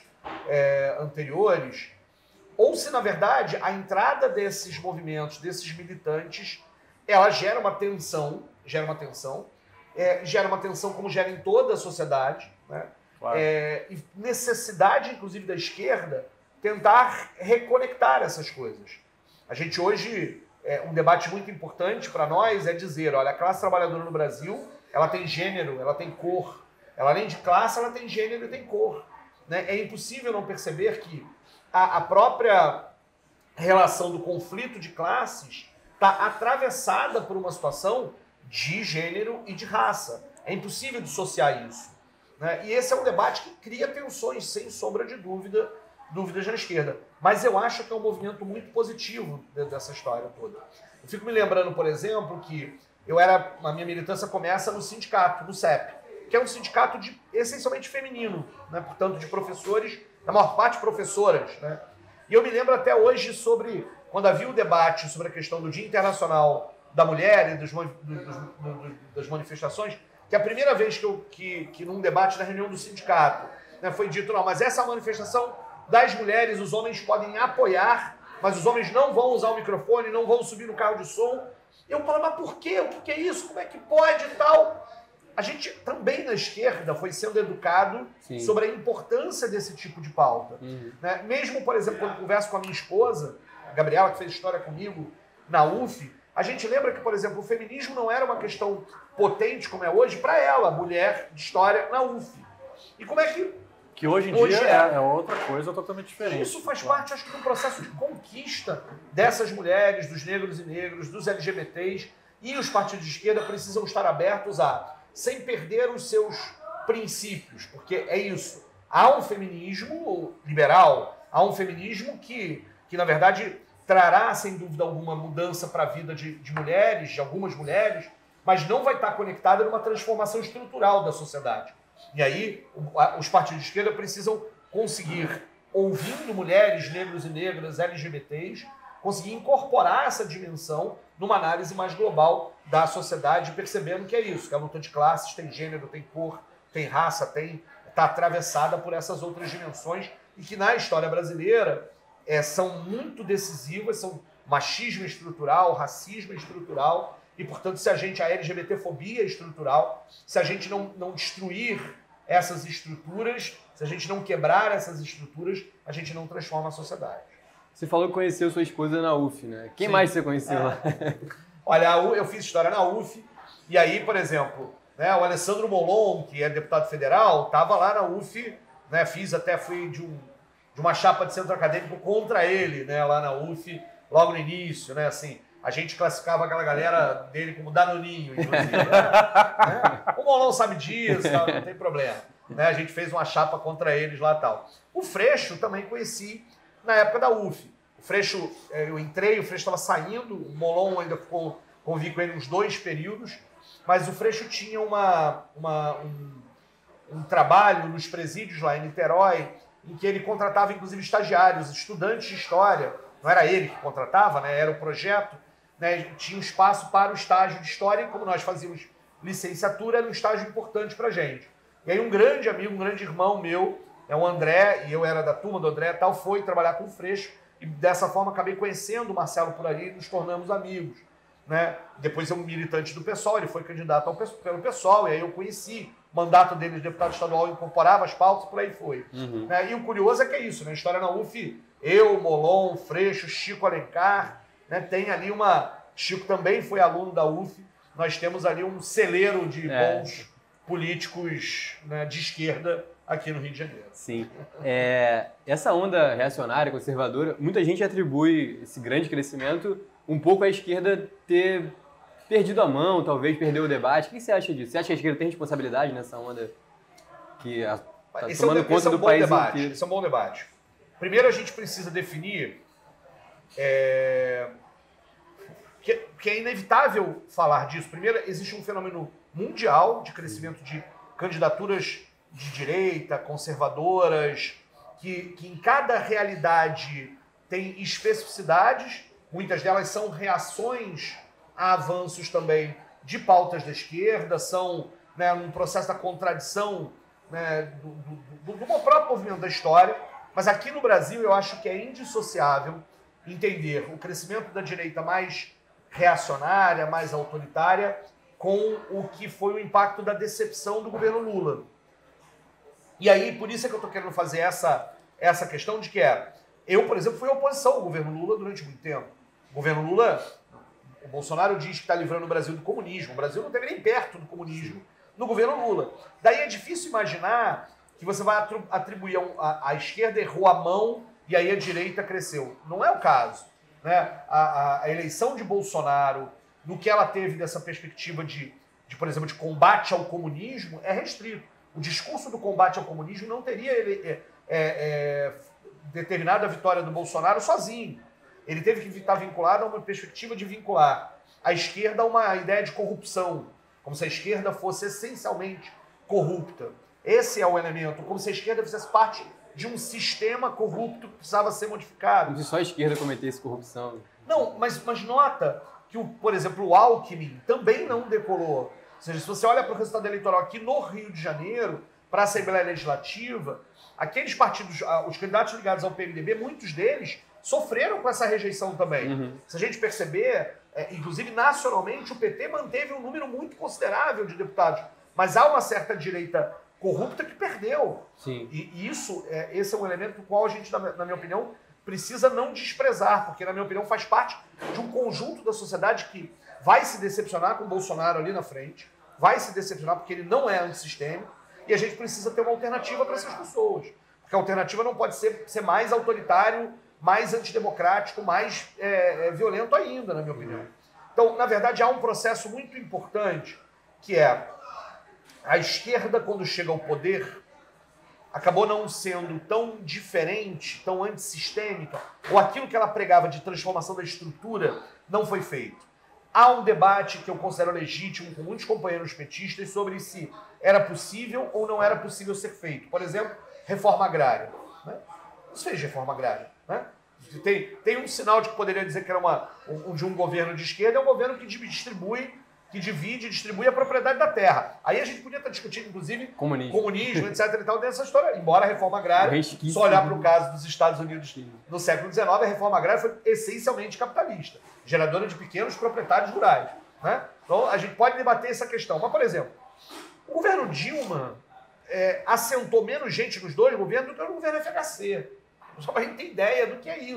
é, anteriores, ou se, na verdade, a entrada desses movimentos, desses militantes, ela gera uma tensão, gera uma tensão, é, gera uma tensão como gera em toda a sociedade, né? Claro. É, e necessidade, inclusive, da esquerda tentar reconectar essas coisas. A gente hoje, é, um debate muito importante para nós é dizer, olha, a classe trabalhadora no Brasil, ela tem gênero, ela tem cor. Ela, além de classe, ela tem gênero e tem cor. Né? É impossível não perceber que a, a própria relação do conflito de classes está atravessada por uma situação de gênero e de raça. É impossível dissociar isso. Né? E esse é um debate que cria tensões, sem sombra de dúvida, dúvidas na esquerda. Mas eu acho que é um movimento muito positivo dessa história toda. Eu fico me lembrando, por exemplo, que eu era, a minha militância começa no sindicato, no C E P, que é um sindicato de, essencialmente feminino, né? Portanto, de professores, na maior parte professoras. Né? E eu me lembro até hoje sobre, quando havia o debate sobre a questão do Dia Internacional da Mulher e dos, do, dos, do, das manifestações, que a primeira vez que, eu, que, que num debate na reunião do sindicato, né, foi dito, não, mas essa manifestação das mulheres, os homens podem apoiar, mas os homens não vão usar o microfone, não vão subir no carro de som. Eu falo, mas por quê? O que é isso? Como é que pode e tal? A gente também na esquerda foi sendo educado Sim. sobre a importância desse tipo de pauta. Uhum. Né? Mesmo, por exemplo, quando eu converso com a minha esposa, a Gabriela, que fez história comigo na U F, a gente lembra que, por exemplo, o feminismo não era uma questão potente como é hoje para ela, mulher de história na U F. E como é que Que hoje em Hoje dia é. é, é outra coisa totalmente diferente. isso faz Claro. parte, acho que, do processo de conquista dessas mulheres, dos negros e negros, dos L G B Ts, e os partidos de esquerda precisam estar abertos a, sem perder os seus princípios, porque é isso. Há um feminismo liberal, há um feminismo que, que na verdade, trará, sem dúvida alguma, mudança para a vida de, de mulheres, de algumas mulheres, mas não vai estar conectada numa transformação estrutural da sociedade. E aí, o- a- os partidos de esquerda precisam conseguir, ouvindo mulheres, negros e negras, L G B Ts, conseguir incorporar essa dimensão numa análise mais global da sociedade, percebendo que é isso, que a luta de classes tem gênero, tem cor, tem raça, tem está atravessada por essas outras dimensões e que na história brasileira é, são muito decisivas, são machismo estrutural, racismo estrutural, e, portanto, se a gente, a LGBTfobia estrutural, se a gente não, não destruir essas estruturas, se a gente não quebrar essas estruturas, a gente não transforma a sociedade. Você falou que conheceu sua esposa na U F, né? Quem Sim. mais você conheceu É. lá? Olha, eu fiz história na U F, e aí, por exemplo, né, o Alessandro Molon, que é deputado federal, estava lá na U F, né, fiz até, fui de, um, de uma chapa de centro acadêmico contra ele, né, lá na U F, logo no início, né, assim, a gente classificava aquela galera dele como danoninho, inclusive, né? né? O Molon sabe disso, tal, não tem problema, né, a gente fez uma chapa contra eles lá e tal. O Freixo também conheci na época da U F. O Freixo, eu entrei, o Freixo estava saindo, o Molon ainda ficou, convivi com ele uns dois períodos, mas o Freixo tinha uma, uma, um, um trabalho nos presídios lá em Niterói, em que ele contratava inclusive estagiários, estudantes de história, não era ele que contratava, né, era o projeto, né, tinha um espaço para o estágio de história, e como nós fazíamos licenciatura, era um estágio importante para a gente. E aí um grande amigo, um grande irmão meu, é o André, e eu era da turma do André, tal, foi trabalhar com o Freixo, e dessa forma acabei conhecendo o Marcelo por ali e nos tornamos amigos. Né? Depois eu um militante do PSOL, ele foi candidato ao, pelo PSOL, e aí eu conheci o mandato dele de deputado estadual, incorporava as pautas, por aí foi. Uhum. Né? E o curioso é que é isso, né? A história na U F, eu, Molon, Freixo, Chico Alencar, né? Tem ali uma... Chico também foi aluno da U F, nós temos ali um celeiro de É. bons políticos, né, de esquerda aqui no Rio de Janeiro. Sim. É, essa onda reacionária, conservadora, muita gente atribui esse grande crescimento um pouco à esquerda ter perdido a mão, talvez perder o debate. O que você acha disso? Você acha que a esquerda tem responsabilidade nessa onda que está tomando é um, conta esse é um do bom país debate, inteiro? Esse é um bom debate. Primeiro a gente precisa definir é, que, que é inevitável falar disso. Primeiro, existe um fenômeno mundial de crescimento de candidaturas de direita, conservadoras, que, que em cada realidade tem especificidades, muitas delas são reações a avanços também de pautas da esquerda, são, né, um processo da contradição, né, do, do, do, do próprio movimento da história, mas aqui no Brasil eu acho que é indissociável entender o crescimento da direita mais reacionária, mais autoritária, com o que foi o impacto da decepção do governo Lula. E aí, por isso é que eu estou querendo fazer essa, essa questão de que é, eu, por exemplo, fui oposição ao governo Lula durante muito tempo. O governo Lula, o Bolsonaro diz que está livrando o Brasil do comunismo. O Brasil não esteve nem perto do comunismo no governo Lula. Daí é difícil imaginar que você vai atribuir a, a, a esquerda errou a mão e aí a direita cresceu. Não é o caso. Né? A, a, a eleição de Bolsonaro, no que ela teve dessa perspectiva de, de, por exemplo, de combate ao comunismo, é restrito. O discurso do combate ao comunismo não teria ele, é, é, determinado a vitória do Bolsonaro sozinho. Ele teve que estar vinculado a uma perspectiva de vincular a esquerda a uma ideia de corrupção, como se a esquerda fosse essencialmente corrupta. Esse é o elemento, como se a esquerda fizesse parte de um sistema corrupto que precisava ser modificado. Como se só a esquerda cometesse corrupção. Não, mas, mas nota que, o, por exemplo, o Alckmin também não decolou. Ou seja, se você olha para o resultado eleitoral aqui no Rio de Janeiro, para a Assembleia Legislativa, aqueles partidos, os candidatos ligados ao P M D B, muitos deles sofreram com essa rejeição também. Uhum. Se a gente perceber, é, inclusive nacionalmente, o P T manteve um número muito considerável de deputados, mas há uma certa direita corrupta que perdeu. Sim. E, e isso, é, esse é um elemento do qual a gente, na, na minha opinião, precisa não desprezar, porque, na minha opinião, faz parte de um conjunto da sociedade que vai se decepcionar com o Bolsonaro ali na frente, vai se decepcionar porque ele não é antissistêmico, e a gente precisa ter uma alternativa para essas pessoas. Porque a alternativa não pode ser, ser mais autoritário, mais antidemocrático, mais é, é, violento ainda, na minha opinião. Então, na verdade, há um processo muito importante, que é a esquerda, quando chega ao poder, acabou não sendo tão diferente, tão antissistêmica, ou aquilo que ela pregava de transformação da estrutura não foi feito. Há um debate que eu considero legítimo com muitos companheiros petistas sobre se era possível ou não era possível ser feito. Por exemplo, reforma agrária. Né? Não se fez reforma agrária. Né? Tem, tem um sinal de que poderia dizer que era uma, um, de um governo de esquerda, é um governo que distribui, que divide e distribui a propriedade da terra. Aí a gente podia estar discutindo, inclusive, comunismo, comunismo etc. e tal, dessa história. Embora a reforma agrária, só olhar para o caso dos Estados Unidos no século dezenove, a reforma agrária foi essencialmente capitalista, geradora de pequenos proprietários rurais. Né? Então a gente pode debater essa questão. Mas, por exemplo, o governo Dilma é, assentou menos gente nos dois governos do que no governo F H C. Só para a gente ter ideia do que é isso.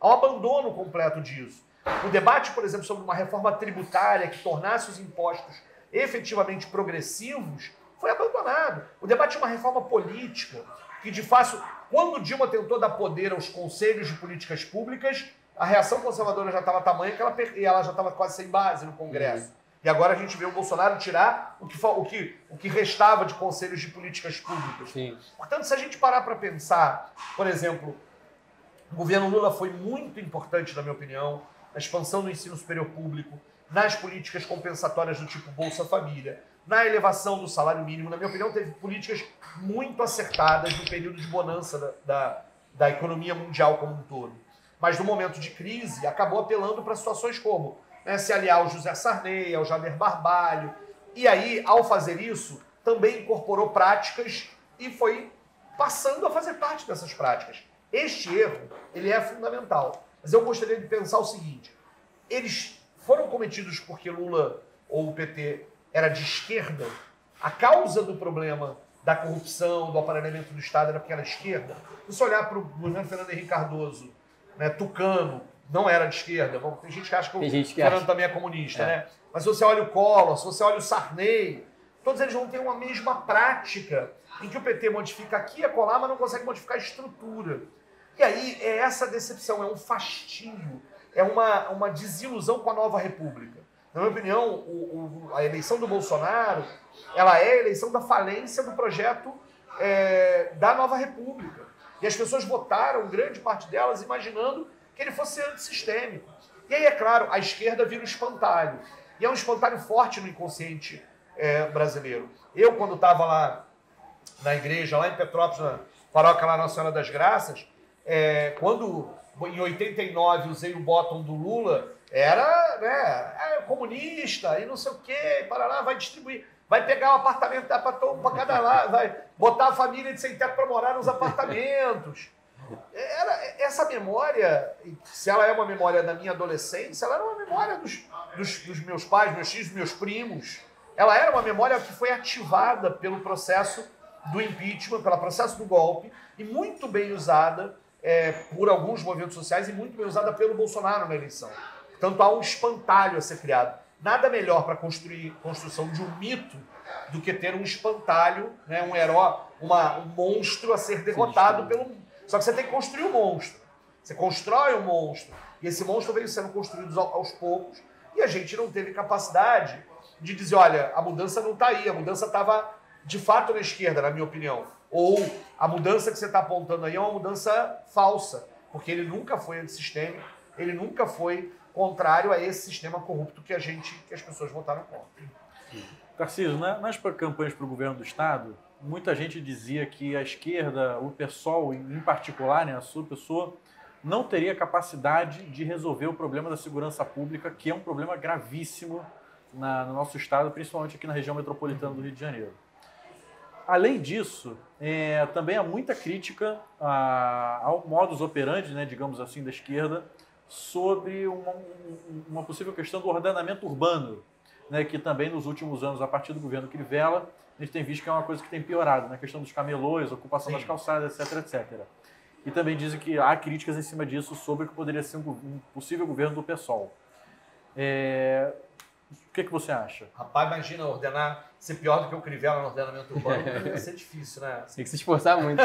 a um abandono completo disso. O debate, por exemplo, sobre uma reforma tributária que tornasse os impostos efetivamente progressivos foi abandonado. O debate de uma reforma política que, de fato, quando Dilma tentou dar poder aos conselhos de políticas públicas, a reação conservadora já estava tamanha que ela, e ela já estava quase sem base no Congresso. Uhum. E agora a gente vê o Bolsonaro tirar o que, o que, o que restava de conselhos de políticas públicas. Sim. Portanto, se a gente parar para pensar, por exemplo, o governo Lula foi muito importante, na minha opinião, na expansão do ensino superior público, nas políticas compensatórias do tipo Bolsa Família, na elevação do salário mínimo. Na minha opinião, teve políticas muito acertadas no período de bonança da, da, da economia mundial como um todo. Mas no momento de crise, acabou apelando para situações como, né, se aliar ao José Sarney, ao Jader Barbalho. E aí, ao fazer isso, também incorporou práticas e foi passando a fazer parte dessas práticas. Este erro, ele é fundamental. Mas eu gostaria de pensar o seguinte: eles foram cometidos porque Lula ou o P T era de esquerda? A causa do problema da corrupção, do aparelhamento do Estado era porque era de esquerda? Se você olhar para o governo Fernando Henrique Cardoso, né, Tucano, não era de esquerda. Bom, tem gente que acha que o que Fernando acha. também é comunista, é. né? Mas se você olha o Collor, se você olha o Sarney, todos eles vão ter uma mesma prática, em que o P T modifica aqui e acolá, mas não consegue modificar a estrutura. E aí é essa decepção, é um fastígio, é uma, uma desilusão com a nova república. Na minha opinião, o, o, a eleição do Bolsonaro, ela é a eleição da falência do projeto é, da nova república. E as pessoas votaram, grande parte delas, imaginando que ele fosse antissistêmico. E aí, é claro, a esquerda vira um espantalho. E é um espantalho forte no inconsciente é, brasileiro. Eu, quando estava lá na igreja, lá em Petrópolis, na paróquia lá Nossa Senhora das Graças, é, quando em oitenta e nove usei o bottom do Lula, era, né, é, comunista e não sei o quê, para lá, vai distribuir, vai pegar o apartamento da para cada lá, vai botar a família de sem teto para morar nos apartamentos. Era, essa memória, se ela é uma memória da minha adolescência, ela era uma memória dos, dos, dos meus pais, meus tios, meus primos. Ela era uma memória que foi ativada pelo processo do impeachment, pelo processo do golpe, e muito bem usada é, por alguns movimentos sociais e muito bem usada pelo Bolsonaro na eleição. Portanto, há um espantalho a ser criado. Nada melhor para construir construção de um mito do que ter um espantalho, né, um herói, uma, um monstro a ser derrotado pelo... Só que você tem que construir um monstro. Você constrói um monstro. E esse monstro veio sendo construído aos poucos. E a gente não teve capacidade de dizer, olha, a mudança não está aí. A mudança estava, de fato, na esquerda, na minha opinião. Ou a mudança que você está apontando aí é uma mudança falsa. Porque ele nunca foi antissistêmico. Ele nunca foi contrário a esse sistema corrupto que a gente, que as pessoas votaram contra. Tarcísio, nas campanhas para o governo do Estado, muita gente dizia que a esquerda, o PSOL em particular, né, a sua pessoa, não teria capacidade de resolver o problema da segurança pública, que é um problema gravíssimo na, no nosso estado, principalmente aqui na região metropolitana do Rio de Janeiro. Além disso, é, também há muita crítica a, ao modus operandi, né, digamos assim, da esquerda, sobre uma, uma possível questão do ordenamento urbano, né, que também nos últimos anos, a partir do governo Crivella, a gente tem visto que é uma coisa que tem piorado, na questão dos camelôs, ocupação Sim. das calçadas, etc, etcétera. E também dizem que há críticas em cima disso sobre o que poderia ser um, um possível governo do PSOL. É... O que, que você acha? Rapaz, imagina ordenar, ser pior do que o Crivella no ordenamento urbano, ia ser difícil, né? Tem que se esforçar muito.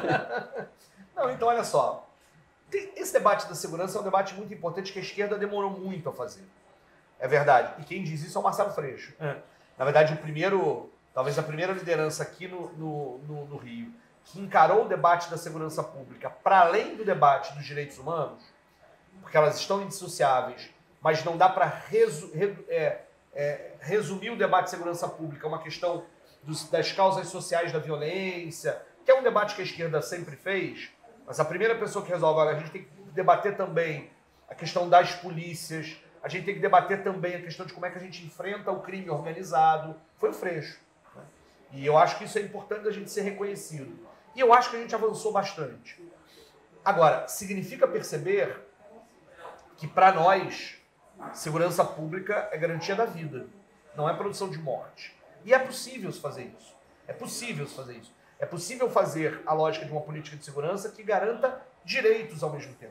Não, então olha só. Esse debate da segurança é um debate muito importante que a esquerda demorou muito a fazer. É verdade. E quem diz isso é o Marcelo Freixo. É. Na verdade, o primeiro, talvez a primeira liderança aqui no, no, no, no Rio que encarou o debate da segurança pública para além do debate dos direitos humanos, porque elas estão indissociáveis, mas não dá para resu, re, é, é, resumir o debate de segurança pública a uma questão dos, das causas sociais da violência, que é um debate que a esquerda sempre fez. Mas a primeira pessoa que resolve, olha, a gente tem que debater também a questão das polícias, a gente tem que debater também a questão de como é que a gente enfrenta o crime organizado, foi o Freixo. Né? E eu acho que isso é importante da gente ser reconhecido. E eu acho que a gente avançou bastante. Agora, significa perceber que para nós, segurança pública é garantia da vida, não é produção de morte. E é possível fazer isso. É possível fazer isso. É possível fazer a lógica de uma política de segurança que garanta direitos ao mesmo tempo.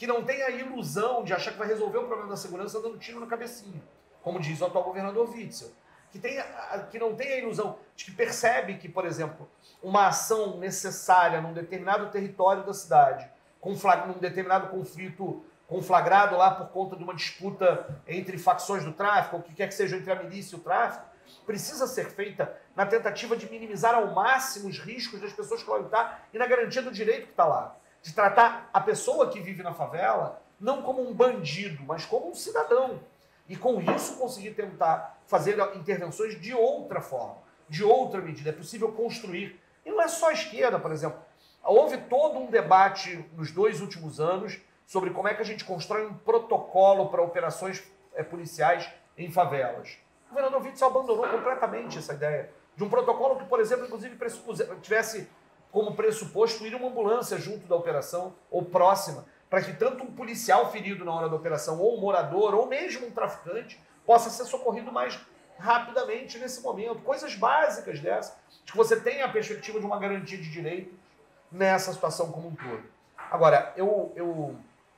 que não tem a ilusão de achar que vai resolver o problema da segurança dando tiro na cabecinha, como diz o atual governador Witzel. Que, tem, que não tem a ilusão de que percebe que, por exemplo, uma ação necessária num determinado território da cidade, num determinado conflito conflagrado lá por conta de uma disputa entre facções do tráfico, ou o que quer que seja entre a milícia e o tráfico, precisa ser feita na tentativa de minimizar ao máximo os riscos das pessoas que lá estão e na garantia do direito que está lá. De tratar a pessoa que vive na favela não como um bandido, mas como um cidadão. E com isso conseguir tentar fazer intervenções de outra forma, de outra medida. É possível construir. E não é só a esquerda, por exemplo. Houve todo um debate nos dois últimos anos sobre como é que a gente constrói um protocolo para operações é, policiais em favelas. O governador Witzel abandonou completamente essa ideia de um protocolo que, por exemplo, inclusive tivesse como pressuposto ir uma ambulância junto da operação ou próxima, para que tanto um policial ferido na hora da operação, ou um morador, ou mesmo um traficante, possa ser socorrido mais rapidamente nesse momento. Coisas básicas dessas, de que você tenha a perspectiva de uma garantia de direito nessa situação como um todo. Agora, eu, eu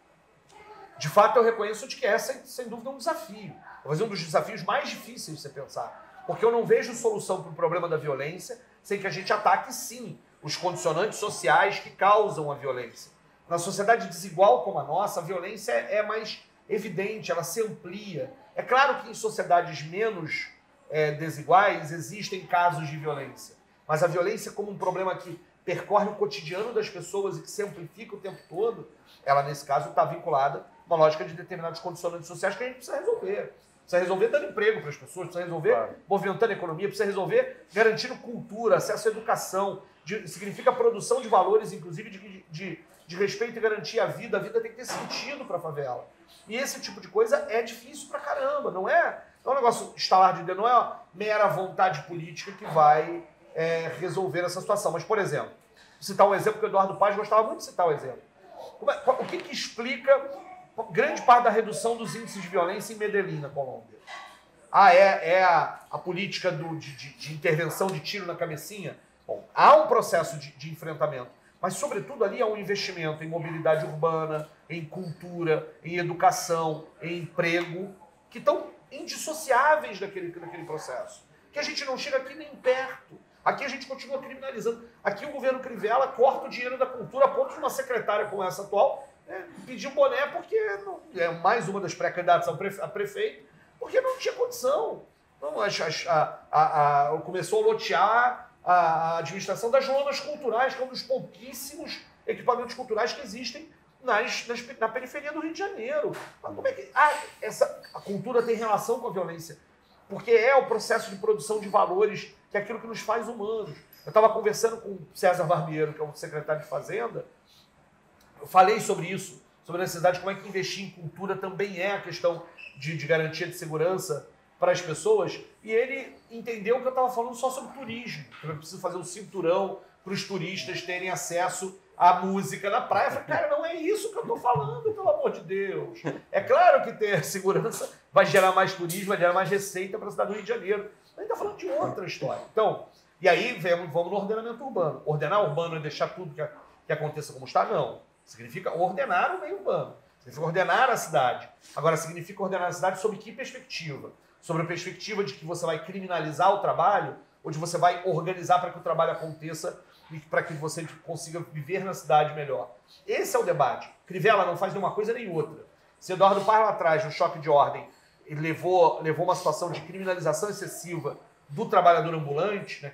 de fato, eu reconheço de que essa é, sem dúvida, um desafio. Talvez um dos desafios mais difíceis de você pensar. Porque eu não vejo solução para o problema da violência sem que a gente ataque, sim, os condicionantes sociais que causam a violência. Na sociedade desigual como a nossa, a violência é mais evidente, ela se amplia. É claro que em sociedades menos é, desiguais existem casos de violência, mas a violência como um problema que percorre o cotidiano das pessoas e que se amplifica o tempo todo, ela nesse caso está vinculada a uma lógica de determinados condicionantes sociais que a gente precisa resolver. Precisa resolver dando emprego para as pessoas, precisa resolver claro. movimentando a economia, precisa resolver garantindo cultura, acesso à educação, de, significa produção de valores, inclusive de, de, de respeito e garantia à vida. A vida tem que ter sentido para a favela. E esse tipo de coisa é difícil pra caramba, não é, não é um negócio estalar de dedo, não é uma mera vontade política que vai é, resolver essa situação. Mas, por exemplo, vou citar um exemplo que o Eduardo Paz gostava muito de citar o exemplo. É, o que, que explica grande parte da redução dos índices de violência em Medellín, na Colômbia? Ah, é, é a, a política do, de, de, de intervenção de tiro na cabecinha? Bom, há um processo de, de enfrentamento, mas, sobretudo, ali há um investimento em mobilidade urbana, em cultura, em educação, em emprego, que estão indissociáveis daquele, daquele processo. Que a gente não chega aqui nem perto. Aqui a gente continua criminalizando. Aqui o governo Crivella corta o dinheiro da cultura a ponto de uma secretária como essa atual é, pedir um boné porque não, é mais uma das pré-candidatas a prefeito, porque não tinha condição. Não, a, a, a, a, começou a lotear a administração das lonas culturais, que é um dos pouquíssimos equipamentos culturais que existem nas, nas, na periferia do Rio de Janeiro. Mas como é que ah, essa, a cultura tem relação com a violência? Porque é o processo de produção de valores, que é aquilo que nos faz humanos. Eu estava conversando com o César Barbeiro, que é o secretário de Fazenda, eu falei sobre isso, sobre a necessidade de como é que investir em cultura também é a questão de, de garantia de segurança para as pessoas, e ele entendeu que eu estava falando só sobre turismo, que eu preciso fazer um cinturão para os turistas terem acesso à música na praia. Eu falei, cara, não é isso que eu estou falando, pelo amor de Deus. É claro que ter segurança vai gerar mais turismo, vai gerar mais receita para a cidade do Rio de Janeiro. A gente está falando de outra história. Então, e aí vamos, vamos no ordenamento urbano. Ordenar urbano é deixar tudo que, que aconteça como está? Não. Significa ordenar o meio urbano. Significa ordenar a cidade. Agora, significa ordenar a cidade sob que perspectiva? Sobre a perspectiva de que você vai criminalizar o trabalho ou de você vai organizar para que o trabalho aconteça e para que você consiga viver na cidade melhor. Esse é o debate. Crivella não faz nenhuma coisa nem outra. Se Eduardo Paz lá atrás, no choque de ordem, ele levou, levou uma situação de criminalização excessiva do trabalhador ambulante, né?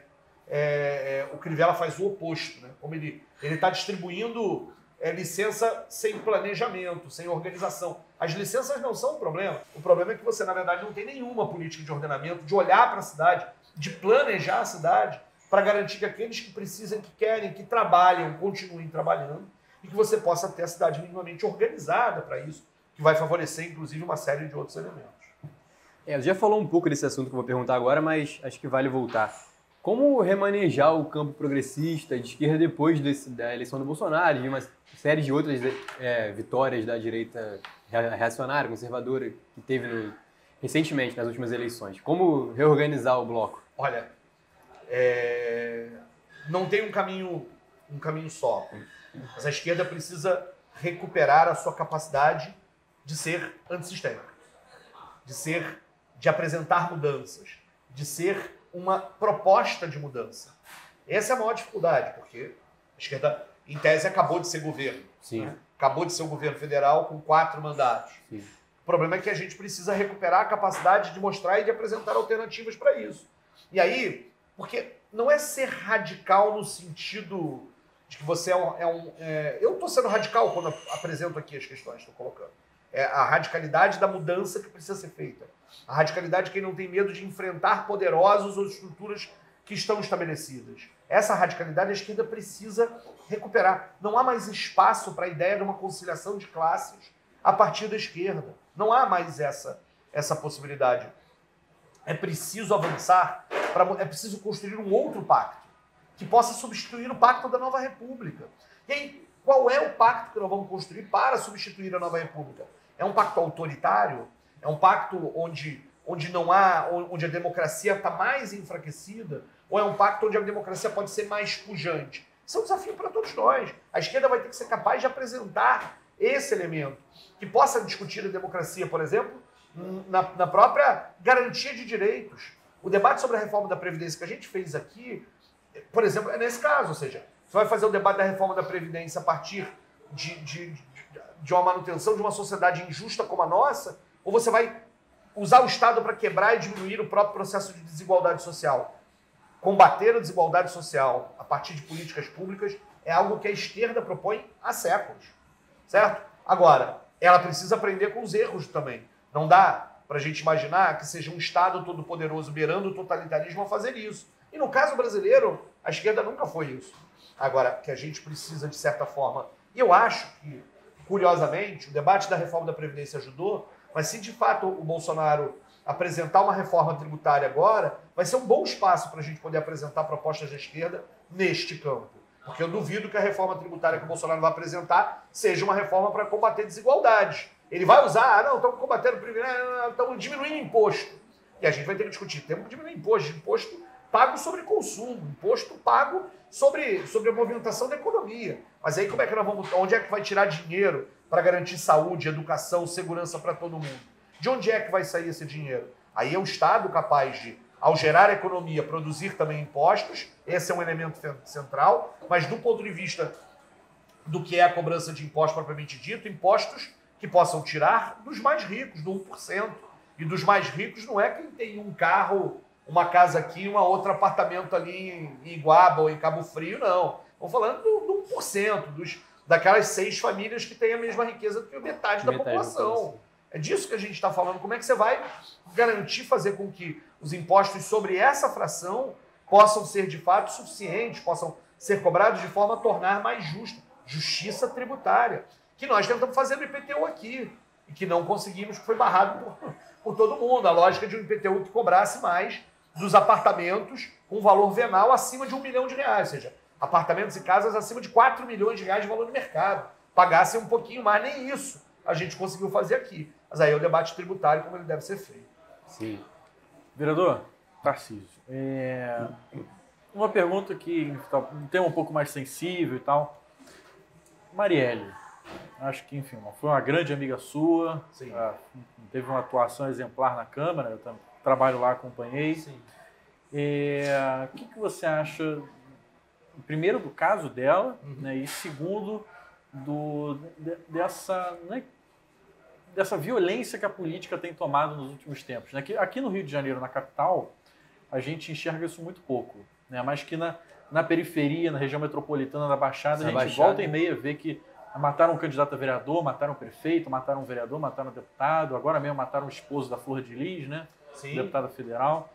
é, é, o Crivella faz o oposto. Né? Como ele está distribuindo é, licença sem planejamento, sem organização. As licenças não são um problema. O problema é que você, na verdade, não tem nenhuma política de ordenamento, de olhar para a cidade, de planejar a cidade, para garantir que aqueles que precisam, que querem, que trabalham, continuem trabalhando, e que você possa ter a cidade minimamente organizada para isso, que vai favorecer, inclusive, uma série de outros elementos. É, você já falou um pouco desse assunto que eu vou perguntar agora, mas acho que vale voltar. Como remanejar o campo progressista de esquerda depois desse, da eleição do Bolsonaro e de uma série de outras é, vitórias da direita reacionária, conservadora, que teve no, recentemente nas últimas eleições? Como reorganizar o bloco? Olha, é... não tem um caminho, um caminho só, mas a esquerda precisa recuperar a sua capacidade de ser antissistêmica, de ser, de apresentar mudanças, de ser uma proposta de mudança. Essa é a maior dificuldade, porque a esquerda, em tese, acabou de ser governo. Sim. Né? Acabou de ser o governo federal com quatro mandatos. Sim. O problema é que a gente precisa recuperar a capacidade de mostrar e de apresentar alternativas para isso. E aí, porque não é ser radical no sentido de que você é um... É um é... Eu estou sendo radical quando apresento aqui as questões, estou colocando. É a radicalidade da mudança que precisa ser feita. A radicalidade de quem não tem medo de enfrentar poderosos ou estruturas que estão estabelecidas. Essa radicalidade a esquerda precisa recuperar. Não há mais espaço para a ideia de uma conciliação de classes a partir da esquerda. Não há mais essa, essa possibilidade. É preciso avançar, pra, é preciso construir um outro pacto que possa substituir o pacto da Nova República. E aí, qual é o pacto que nós vamos construir para substituir a Nova República? É um pacto autoritário? É um pacto onde, onde não há, onde a democracia está mais enfraquecida? Ou é um pacto onde a democracia pode ser mais pujante? Isso é um desafio para todos nós. A esquerda vai ter que ser capaz de apresentar esse elemento, que possa discutir a democracia, por exemplo, na, na própria garantia de direitos. O debate sobre a reforma da Previdência que a gente fez aqui, por exemplo, é nesse caso, ou seja, você vai fazer o debate da reforma da Previdência a partir de, de, de uma manutenção de uma sociedade injusta como a nossa, ou você vai usar o Estado para quebrar e diminuir o próprio processo de desigualdade social? Combater a desigualdade social a partir de políticas públicas é algo que a esquerda propõe há séculos, certo? Agora, ela precisa aprender com os erros também. Não dá para a gente imaginar que seja um Estado todo-poderoso beirando o totalitarismo a fazer isso. E no caso brasileiro, a esquerda nunca foi isso. Agora, que a gente precisa, de certa forma... E eu acho que, curiosamente, o debate da reforma da Previdência ajudou, mas se de fato o Bolsonaro apresentar uma reforma tributária agora, vai ser um bom espaço para a gente poder apresentar propostas da esquerda neste campo. Porque eu duvido que a reforma tributária que o Bolsonaro vai apresentar seja uma reforma para combater desigualdades. Ele vai usar, ah, não, estamos combatendo privilégio, estamos diminuindo imposto. E a gente vai ter que discutir, temos que diminuir imposto, imposto pago sobre consumo, imposto pago sobre, sobre a movimentação da economia. Mas aí como é que nós vamos, onde é que vai tirar dinheiro para garantir saúde, educação, segurança para todo mundo? De onde é que vai sair esse dinheiro? Aí é o Estado capaz de, ao gerar economia, produzir também impostos, esse é um elemento central, mas do ponto de vista do que é a cobrança de impostos propriamente dito, impostos que possam tirar dos mais ricos, do um por cento. E dos mais ricos não é quem tem um carro, uma casa aqui, uma outra apartamento ali em Iguaba ou em Cabo Frio, não. Estamos falando do, do um por cento, dos, daquelas seis famílias que têm a mesma riqueza do que metade da Metade população. da população. É disso que a gente está falando. Como é que você vai garantir fazer com que os impostos sobre essa fração possam ser de fato suficientes, possam ser cobrados de forma a tornar mais justo? Justiça tributária, que nós tentamos fazer no I P T U aqui, e que não conseguimos, que foi barrado por, por todo mundo. A lógica de um I P T U que cobrasse mais dos apartamentos com valor venal acima de um milhão de reais, ou seja, apartamentos e casas acima de quatro milhões de reais de valor no mercado. Pagassem um pouquinho mais, nem isso a gente conseguiu fazer aqui. Mas aí é o debate tributário como ele deve ser feito. Sim. Vereador Tarcísio, é... uma pergunta que um tema um pouco mais sensível e tal. Marielle, acho que, enfim, foi uma grande amiga sua, Sim. teve uma atuação exemplar na Câmara, eu trabalho lá, acompanhei. Sim. É... O que, que você acha, primeiro, do caso dela, Uhum. né, e segundo, do, de, dessa... Né, dessa violência que a política tem tomado nos últimos tempos. Aqui, aqui no Rio de Janeiro, na capital, a gente enxerga isso muito pouco, né? Mas que na, na periferia, na região metropolitana da Baixada, Na a gente Baixada. volta e meia vê que mataram um candidato a vereador, mataram um prefeito, mataram um vereador, mataram um deputado, agora mesmo mataram o esposo da Flor de Lis, né? Sim. Deputada federal.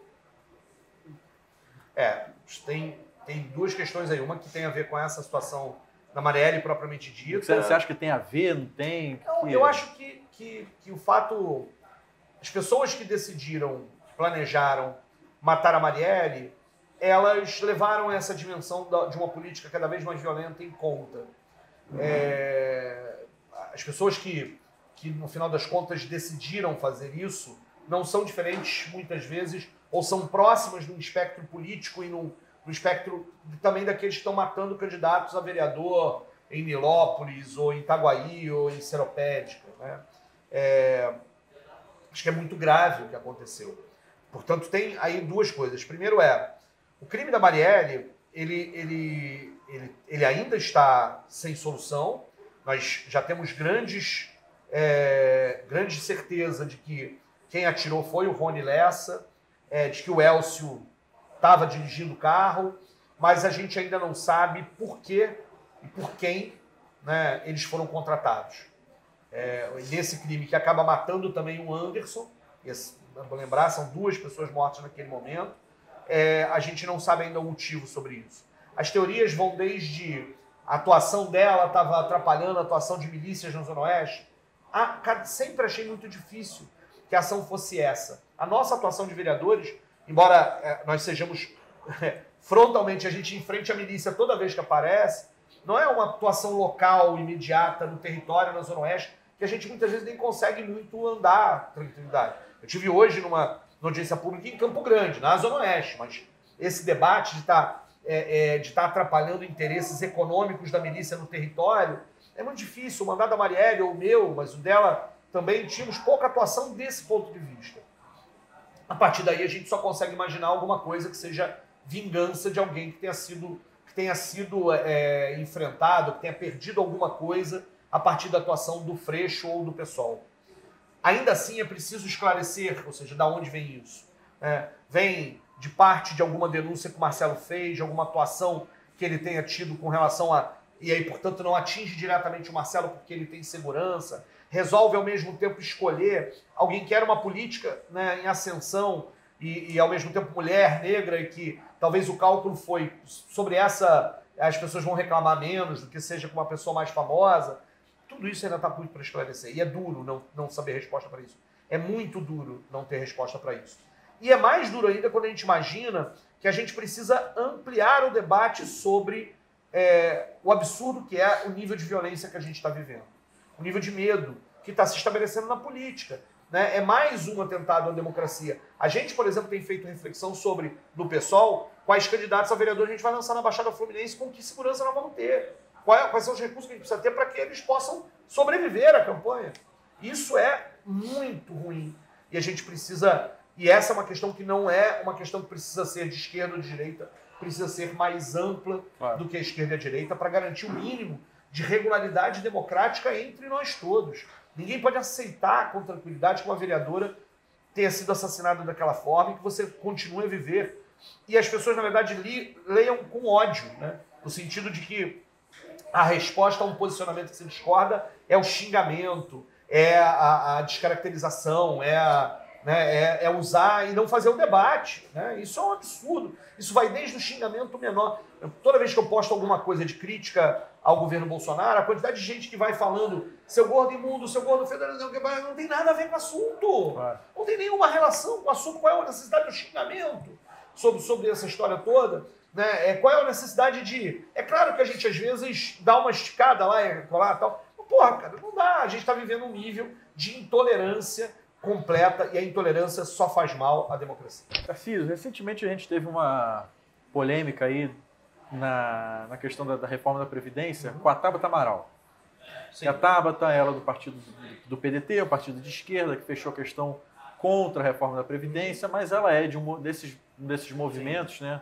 É, tem, tem duas questões aí. Uma que tem a ver com essa situação da Marielle propriamente dita. Você, você acha que tem a ver, não tem? Não, Que- eu acho que, que, que o fato... As pessoas que decidiram, planejaram matar a Marielle, elas levaram essa dimensão da- de uma política cada vez mais violenta em conta. É, as pessoas que, que, no final das contas, decidiram fazer isso não são diferentes, muitas vezes, ou são próximas num espectro político e num, no espectro também daqueles que estão matando candidatos a vereador em Nilópolis, ou em Itaguaí, ou em Seropédica. Né? É, acho que é muito grave o que aconteceu. Portanto, tem aí duas coisas. Primeiro é, o crime da Marielle, ele, ele, ele, ele ainda está sem solução. Nós já temos grandes, é, grande certeza de que quem atirou foi o Rony Lessa, é, de que o Elcio estava dirigindo o carro, mas a gente ainda não sabe por quê e por quem, né, eles foram contratados. É, nesse crime que acaba matando também o Anderson, esse, vou lembrar, são duas pessoas mortas naquele momento, é, a gente não sabe ainda o motivo sobre isso. As teorias vão desde a atuação dela estava atrapalhando a atuação de milícias na Zona Oeste. Ah, sempre achei muito difícil que a ação fosse essa. A nossa atuação de vereadores, embora é, nós sejamos é, frontalmente, a gente enfrente a milícia toda vez que aparece, não é uma atuação local, imediata, no território, na Zona Oeste, que a gente muitas vezes nem consegue muito andar tranquilidade. Eu tive hoje numa, numa audiência pública em Campo Grande, na Zona Oeste, mas esse debate de estar é, é, de estar atrapalhando interesses econômicos da milícia no território é muito difícil. O mandato da Marielle, ou o meu, mas o dela também, tínhamos pouca atuação desse ponto de vista. A partir daí a gente só consegue imaginar alguma coisa que seja vingança de alguém que tenha sido, que tenha sido é, enfrentado, que tenha perdido alguma coisa a partir da atuação do Freixo ou do PSOL. Ainda assim é preciso esclarecer, ou seja, de onde vem isso. É, vem de parte de alguma denúncia que o Marcelo fez, de alguma atuação que ele tenha tido com relação a... E aí, portanto, não atinge diretamente o Marcelo porque ele tem segurança. Resolve, ao mesmo tempo, escolher alguém que era uma política, né, em ascensão e, e, ao mesmo tempo, mulher, negra, e que talvez o cálculo foi sobre essa... As pessoas vão reclamar menos do que seja com uma pessoa mais famosa. Tudo isso ainda está muito para esclarecer. E é duro não, não saber resposta para isso. É muito duro não ter resposta para isso. E é mais duro ainda quando a gente imagina que a gente precisa ampliar o debate sobre é, o absurdo que é o nível de violência que a gente está vivendo. O nível de medo que está se estabelecendo na política. Né? É mais um atentado à democracia. A gente, por exemplo, tem feito reflexão sobre, no PSOL, quais candidatos a vereador a gente vai lançar na Baixada Fluminense, com que segurança nós vamos ter. Quais são os recursos que a gente precisa ter para que eles possam sobreviver à campanha. Isso é muito ruim. E a gente precisa... E essa é uma questão que não é uma questão que precisa ser de esquerda ou de direita, precisa ser mais ampla claro. do que a esquerda e a direita para garantir o mínimo de regularidade democrática entre nós todos. Ninguém pode aceitar com tranquilidade que uma vereadora tenha sido assassinada daquela forma e que você continue a viver. E as pessoas, na verdade, li, leiam com ódio, né? No sentido de que a resposta a um posicionamento que se discorda é o xingamento, é a, a descaracterização, é, a, né, é, é usar e não fazer o debate. Né? Isso é um absurdo. Isso vai desde o xingamento menor. Eu, toda vez que eu posto alguma coisa de crítica ao governo Bolsonaro, a quantidade de gente que vai falando seu gordo imundo, seu gordo federal, não tem nada a ver com o assunto. Claro. Não tem nenhuma relação com o assunto. Qual é a necessidade do xingamento sobre, sobre essa história toda? Né? É, qual é a necessidade de... É claro que a gente, às vezes, dá uma esticada lá e lá e tal. Mas, porra, cara, não dá. A gente está vivendo um nível de intolerância completa e a intolerância só faz mal à democracia. Tarcísio, recentemente a gente teve uma polêmica aí na, na questão da, da reforma da Previdência uhum. com a Tabata Amaral. Sim. A Tabata, ela do partido do, do P D T, o partido de esquerda, que fechou a questão contra a reforma da Previdência, mas ela é de um desses, um desses movimentos, Sim. né?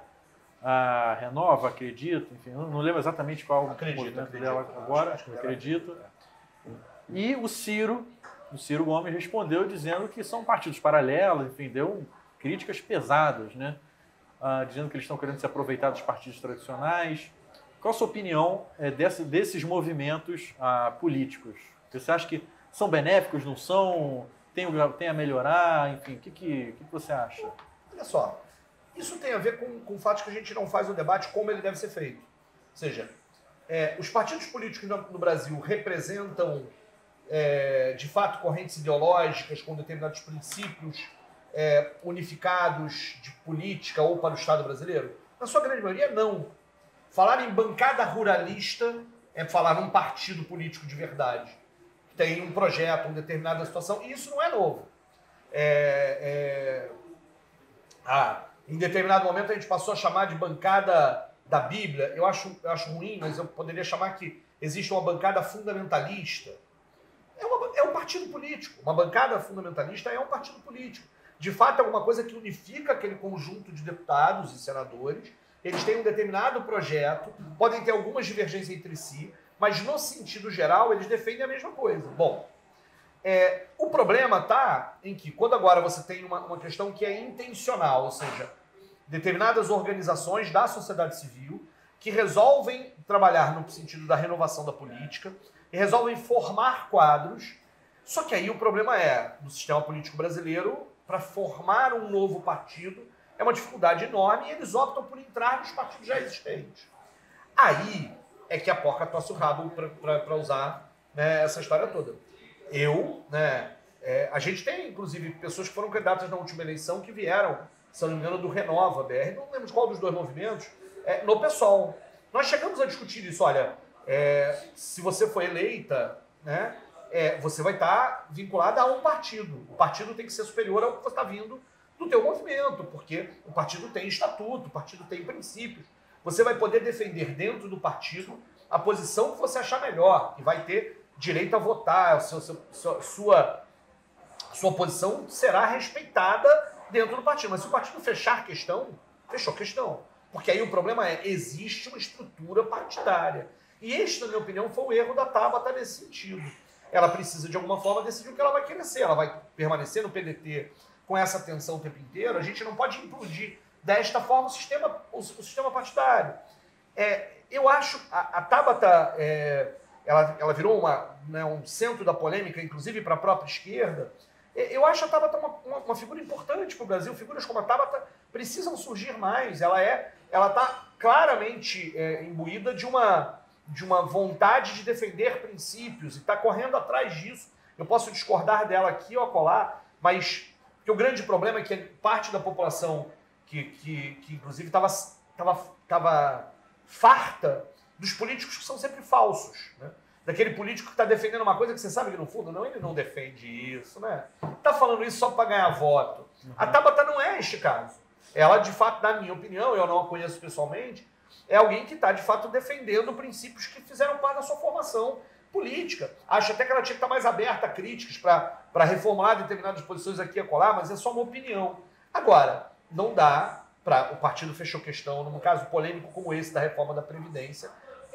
A Renova, Acredito, enfim, eu não lembro exatamente qual acredito, o movimento acredito, dela acho, agora, acho que Acredito. E o Ciro, o Ciro Gomes respondeu dizendo que são partidos paralelos, enfim, deu críticas pesadas, né? Ah, dizendo que eles estão querendo se aproveitar dos partidos tradicionais. Qual a sua opinião é, desse, desses movimentos ah, políticos? Você acha que são benéficos, não são? Tem, tem a melhorar? Enfim, o que, que, que você acha? Olha só. Isso tem a ver com, com o fato de que a gente não faz o debate como ele deve ser feito. Ou seja, é, os partidos políticos no, no Brasil representam, é, de fato, correntes ideológicas com determinados princípios é, unificados de política ou para o Estado brasileiro? Na sua grande maioria, não. Falar em bancada ruralista é falar num partido político de verdade. Tem um projeto, uma determinada situação, e isso não é novo. É... é... Ah... Em determinado momento a gente passou a chamar de bancada da Bíblia. Eu acho, eu acho ruim, mas eu poderia chamar que existe uma bancada fundamentalista. É, uma, é um partido político. Uma bancada fundamentalista é um partido político. De fato, é alguma coisa que unifica aquele conjunto de deputados e senadores. Eles têm um determinado projeto, podem ter algumas divergências entre si, mas no sentido geral eles defendem a mesma coisa. Bom, é, o problema está em que quando agora você tem uma, uma questão que é intencional, ou seja, determinadas organizações da sociedade civil que resolvem trabalhar no sentido da renovação da política e resolvem formar quadros, só que aí o problema é, no sistema político brasileiro, para formar um novo partido, é uma dificuldade enorme e eles optam por entrar nos partidos já existentes. Aí é que a porca tosse o rabo para usar, né, essa história toda. Eu, né, é, a gente tem, inclusive, pessoas que foram candidatas na última eleição que vieram, se não me engano, do Renova B R, não lembro de qual dos dois movimentos, é, no PSOL. Nós chegamos a discutir isso, olha, é, se você for eleita, né, é, você vai estar vinculada a um partido. O partido tem que ser superior ao que você está vindo do teu movimento, porque o partido tem estatuto, o partido tem princípios. Você vai poder defender dentro do partido a posição que você achar melhor e vai ter direito a votar, a sua, sua, sua, sua posição será respeitada dentro do partido. Mas se o partido fechar questão, fechou questão. Porque aí o problema é, existe uma estrutura partidária. E este, na minha opinião, foi o erro da Tabata nesse sentido. Ela precisa, de alguma forma, decidir o que ela vai querer ser. Ela vai permanecer no P D T com essa tensão o tempo inteiro. A gente não pode implodir desta forma o sistema, o, o sistema partidário. É, eu acho, a, a Tabata, é, ela, ela virou uma, né, um centro da polêmica, inclusive para a própria esquerda. Eu acho a Tabata uma, uma, uma figura importante para o Brasil. Figuras como a Tabata precisam surgir mais. Ela é, ela está claramente é, imbuída de uma, de uma vontade de defender princípios e está correndo atrás disso. Eu posso discordar dela aqui ou acolá, mas que o grande problema é que parte da população que, que, que inclusive estava tava, tava farta dos políticos que são sempre falsos, né? Daquele político que está defendendo uma coisa que você sabe que no fundo, não, ele não defende isso, né? Está falando isso só para ganhar voto. Uhum. A Tabata não é este caso. Ela, de fato, na minha opinião, eu não a conheço pessoalmente, é alguém que está, de fato, defendendo princípios que fizeram parte da sua formação política. Acho até que ela tinha que estar mais aberta a críticas para reformular determinadas posições aqui e acolá, mas é só uma opinião. Agora, não dá para... O partido fechou questão, num caso polêmico como esse da reforma da Previdência,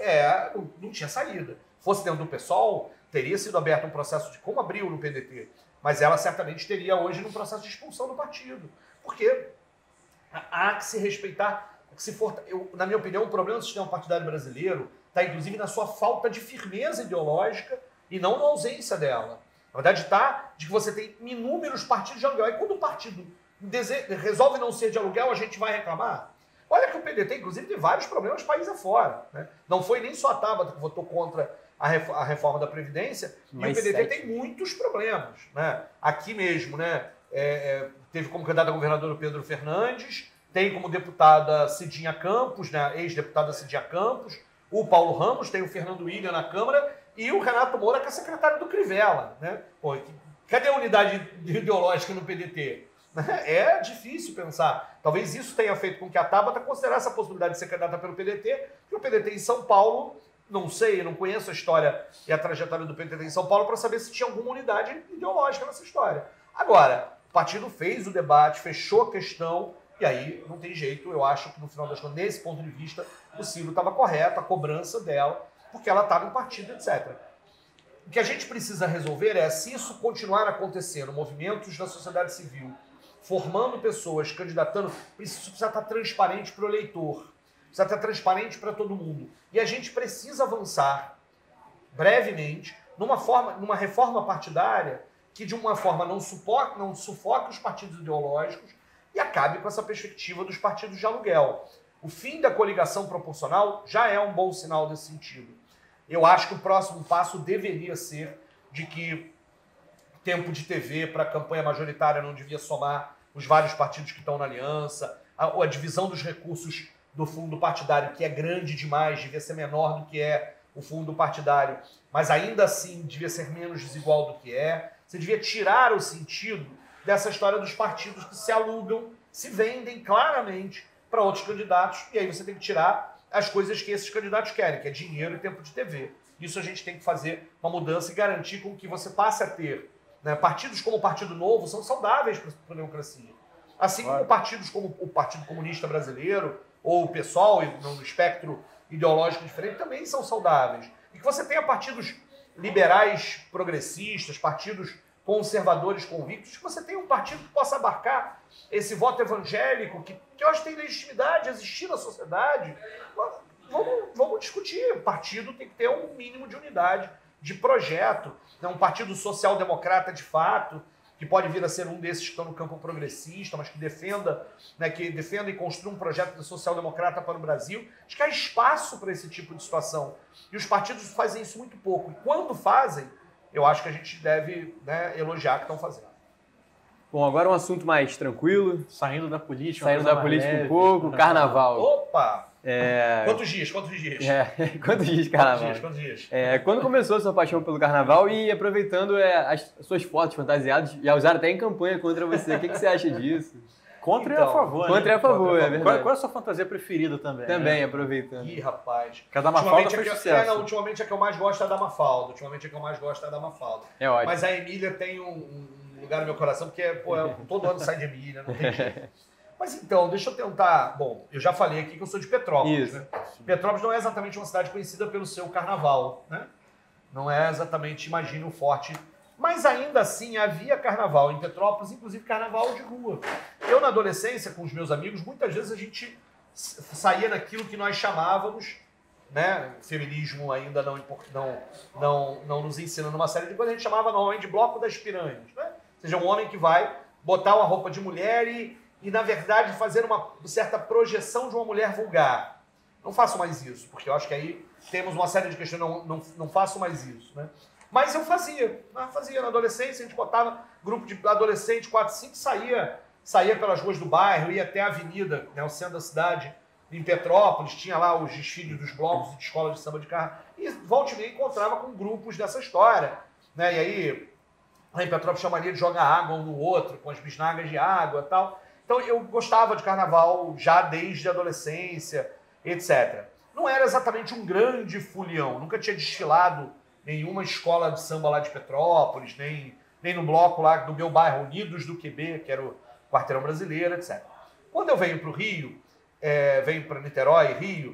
é, não, não tinha saída. Fosse dentro do PSOL, teria sido aberto um processo de como abriu no P D T, mas ela certamente teria hoje um processo de expulsão do partido. Porque há que se respeitar, que se for, eu, na minha opinião, o problema do sistema partidário brasileiro está inclusive na sua falta de firmeza ideológica e não na ausência dela. Na verdade está de que você tem inúmeros partidos de aluguel. E quando o partido dese... resolve não ser de aluguel, a gente vai reclamar? Olha que o P D T, inclusive, tem vários problemas país afora, né? Não foi nem só a Tabata que votou contra a reforma da Previdência, mas e o P D T sete. Tem muitos problemas, né? Aqui mesmo, né? É, é, teve como candidato a governador o Pedro Fernandes, tem como deputada Cidinha Campos, né? Ex-deputada Cidinha Campos, o Paulo Ramos, tem o Fernando William na Câmara e o Renato Moura, que é secretário do Crivella, né? Pô, cadê a unidade ideológica no P D T? É difícil pensar. Talvez isso tenha feito com que a Tabata considerasse a possibilidade de ser candidata pelo P D T, porque o P D T em São Paulo, não sei, não conheço a história e a trajetória do P D T em São Paulo para saber se tinha alguma unidade ideológica nessa história. Agora, o partido fez o debate, fechou a questão, e aí não tem jeito, eu acho que no final das contas, nesse ponto de vista, o Ciro estava correto, a cobrança dela, porque ela estava em partido, etcétera. O que a gente precisa resolver é, se isso continuar acontecendo, movimentos da sociedade civil, formando pessoas, candidatando, isso precisa estar transparente para o eleitor, precisa estar transparente para todo mundo. E a gente precisa avançar brevemente numa, forma, numa reforma partidária que, de uma forma, não, suporte, não sufoque os partidos ideológicos e acabe com essa perspectiva dos partidos de aluguel. O fim da coligação proporcional já é um bom sinal nesse sentido. Eu acho que o próximo passo deveria ser de que tempo de T V para a campanha majoritária não devia somar os vários partidos que estão na aliança, a, a divisão dos recursos do fundo partidário, que é grande demais, devia ser menor do que é o fundo partidário, mas ainda assim devia ser menos desigual do que é. Você devia tirar o sentido dessa história dos partidos que se alugam, se vendem claramente para outros candidatos, e aí você tem que tirar as coisas que esses candidatos querem, que é dinheiro e tempo de T V. Isso a gente tem que fazer uma mudança e garantir com que você passe a ter, né, partidos como o Partido Novo são saudáveis para a democracia. Assim como partidos como o Partido Comunista Brasileiro ou o PSOL, no espectro ideológico diferente, também são saudáveis. E que você tenha partidos liberais progressistas, partidos conservadores convictos, que você tenha um partido que possa abarcar esse voto evangélico, que, que eu acho que tem legitimidade, existir na sociedade. Vamos, vamos discutir. O partido tem que ter um mínimo de unidade, de projeto. Né? Um partido social-democrata de fato, que pode vir a ser um desses que estão no campo progressista, mas que defenda, né, que defenda e construa um projeto de social-democrata para o Brasil. Acho que há espaço para esse tipo de situação. E os partidos fazem isso muito pouco. E quando fazem, eu acho que a gente deve, né, elogiar que estão fazendo. Bom, agora um assunto mais tranquilo. Saindo da política. Saindo da política leve. um pouco, carnaval. Opa! É... Quantos dias? Quantos dias? É... Quantos dias de carnaval? Quantos dias? Quantos dias? É... Quando começou a sua paixão pelo carnaval e aproveitando é, as suas fotos fantasiadas, já usaram até em campanha contra você. O que, que você acha disso? Contra então, e a favor. Contra né? e a favor, é verdade. Qual, qual é a sua fantasia preferida também? Também, né? aproveitando. Ih, rapaz. Cada uma falda foi é sucesso. É, não, ultimamente é que eu mais gosto é da Mafalda. Ultimamente é que eu mais gosto é da Mafalda. É ótimo. Mas a Emília tem um, um lugar no meu coração, porque pô, é, todo ano sai de Emília, não tem jeito. Mas então, deixa eu tentar... Bom, eu já falei aqui que eu sou de Petrópolis, Isso. né? Petrópolis não é exatamente uma cidade conhecida pelo seu carnaval, né? Não é exatamente, imagine, o forte... Mas ainda assim havia carnaval em Petrópolis, inclusive carnaval de rua. Eu, na adolescência, com os meus amigos, muitas vezes a gente saía daquilo que nós chamávamos, né? O feminismo ainda não, não, não, não nos ensinando uma série de coisas, a gente chamava normalmente de bloco das piranhas, né? Ou seja, um homem que vai botar uma roupa de mulher e, e na verdade, fazer uma certa projeção de uma mulher vulgar. Não faço mais isso, porque eu acho que aí temos uma série de questões, não, não, não faço mais isso, né? Mas eu fazia, eu fazia na adolescência, a gente botava grupo de adolescente, quatro, cinco, saía, saía pelas ruas do bairro, ia até a avenida, né, o centro da cidade, em Petrópolis, tinha lá os desfiles dos blocos de escola de samba de carro, e volta e meia encontrava com grupos dessa história, né, e aí, lá em Petrópolis tinha mania de jogar água um no outro, com as bisnagas de água e tal. Então eu gostava de carnaval já desde a adolescência, etcétera. Não era exatamente um grande folião, nunca tinha desfilado nenhuma escola de samba lá de Petrópolis, nem, nem no bloco lá do meu bairro, Unidos do Q B, que era o quarteirão brasileiro, etcétera. Quando eu venho para o Rio, é, venho para Niterói, Rio,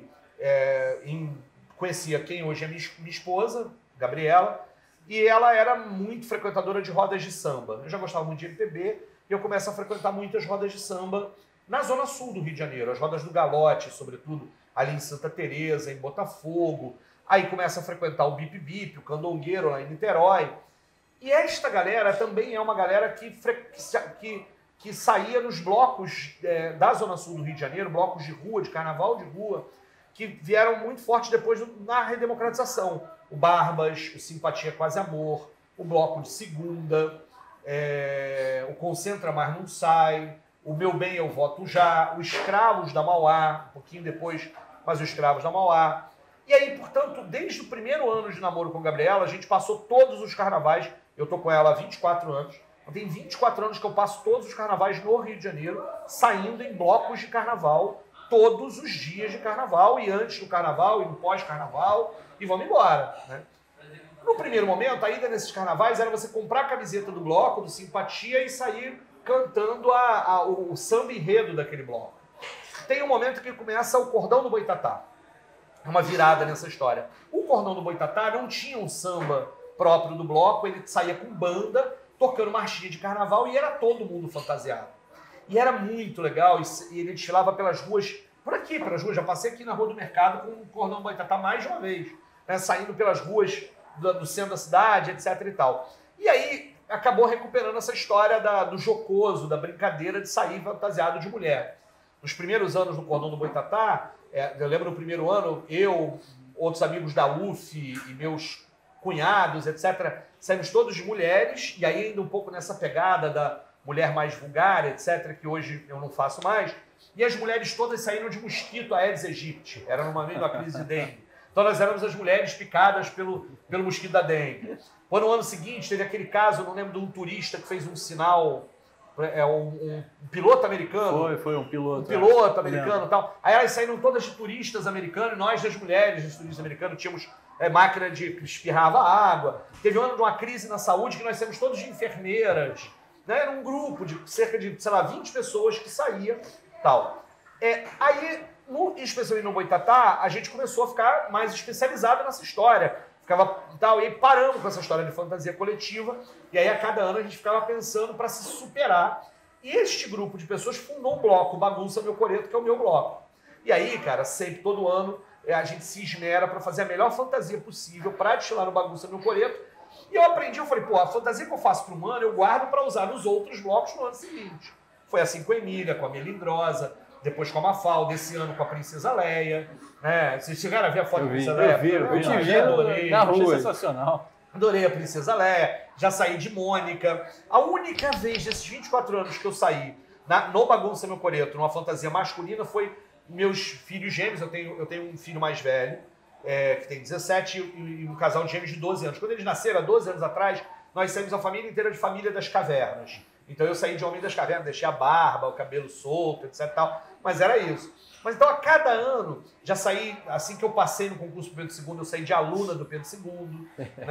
é, em, conhecia quem hoje é minha, minha esposa, Gabriela, e ela era muito frequentadora de rodas de samba. Eu já gostava muito de M P B, e eu começo a frequentar muitas rodas de samba na zona sul do Rio de Janeiro, as rodas do Galote, sobretudo ali em Santa Teresa, em Botafogo. Aí começa a frequentar o Bip Bip, o Candongueiro lá em Niterói. E esta galera também é uma galera que, que, que saía nos blocos é, da Zona Sul do Rio de Janeiro, blocos de rua, de carnaval de rua, que vieram muito forte depois do, na redemocratização. O Barbas, o Simpatia Quase Amor, o Bloco de Segunda, é, o Concentra Mas Não Sai, o Meu Bem Eu Voto Já, os Escravos da Mauá, um pouquinho depois, mas os Escravos da Mauá. E aí, portanto, desde o primeiro ano de namoro com a Gabriela, a gente passou todos os carnavais. Eu tô com ela há vinte e quatro anos. Tem vinte e quatro anos que eu passo todos os carnavais no Rio de Janeiro, saindo em blocos de carnaval, todos os dias de carnaval, e antes do carnaval, e no pós-carnaval, e vamos embora, né? No primeiro momento, a ida nesses carnavais era você comprar a camiseta do bloco, do Simpatia, e sair cantando a, a, o, o samba enredo daquele bloco. Tem um momento que começa o Cordão do Boitatá. Uma virada nessa história. O Cordão do Boitatá não tinha um samba próprio do bloco, ele saía com banda, tocando marchinha de carnaval, e era todo mundo fantasiado. E era muito legal, e ele desfilava pelas ruas, por aqui, pelas ruas, já passei aqui na Rua do Mercado com o Cordão do Boitatá mais de uma vez, né, saindo pelas ruas do, do centro da cidade, etc e tal. E aí acabou recuperando essa história da, do jocoso, da brincadeira de sair fantasiado de mulher. Nos primeiros anos do Cordão do Boitatá, é, eu lembro no primeiro ano, eu, outros amigos da U F e meus cunhados, etcétera, saímos todos de mulheres, e aí ainda um pouco nessa pegada da mulher mais vulgar, etcétera, que hoje eu não faço mais, e as mulheres todas saíram de mosquito Aedes aegypti, era no momento da crise de dengue. Então nós éramos as mulheres picadas pelo, pelo mosquito da dengue. Quando no ano seguinte teve aquele caso, eu não lembro de um turista que fez um sinal... É um, um piloto americano. Foi, foi um piloto. Um piloto é. americano e tal. Aí elas saíram todas de turistas americanos, e nós das mulheres dos turistas americanos tínhamos é, máquina de espirrava água. Teve um ano de uma crise na saúde que nós temos todos de enfermeiras. Né? Era um grupo de cerca de, sei lá, vinte pessoas que saía tal. É, aí, no, especialmente no Boitatá, a gente começou a ficar mais especializado nessa história. Ficava tal, e aí paramos com essa história de fantasia coletiva, e aí a cada ano a gente ficava pensando para se superar. E este grupo de pessoas fundou um bloco, Bagunça Meu Coreto, que é o meu bloco. E aí, cara, sempre, todo ano, a gente se esmera para fazer a melhor fantasia possível para destilar no Bagunça Meu Coreto. E eu aprendi, eu falei, pô, a fantasia que eu faço para um ano, eu guardo para usar nos outros blocos no ano seguinte. Foi assim com a Emília, com a Melindrosa, depois com a Mafalda, esse ano com a Princesa Leia. Né? Vocês chegaram a ver a foto da Princesa Leia? Eu vi, eu vi. Eu te vi adorei, na rua. Sensacional. Adorei a Princesa Leia, já saí de Mônica. A única vez desses vinte e quatro anos que eu saí na, no Bagunça Meu Coreto, numa fantasia masculina, foi meus filhos gêmeos. Eu tenho, eu tenho um filho mais velho, é, que tem dezessete, e, e um casal de gêmeos de doze anos. Quando eles nasceram, há doze anos atrás, nós saímos a família inteira de Família das Cavernas. Então eu saí de Homem das Cavernas, deixei a barba, o cabelo solto, etc e tal. Mas era isso. Mas então a cada ano, já saí, assim que eu passei no concurso do Pedro segundo, eu saí de aluna do Pedro segundo,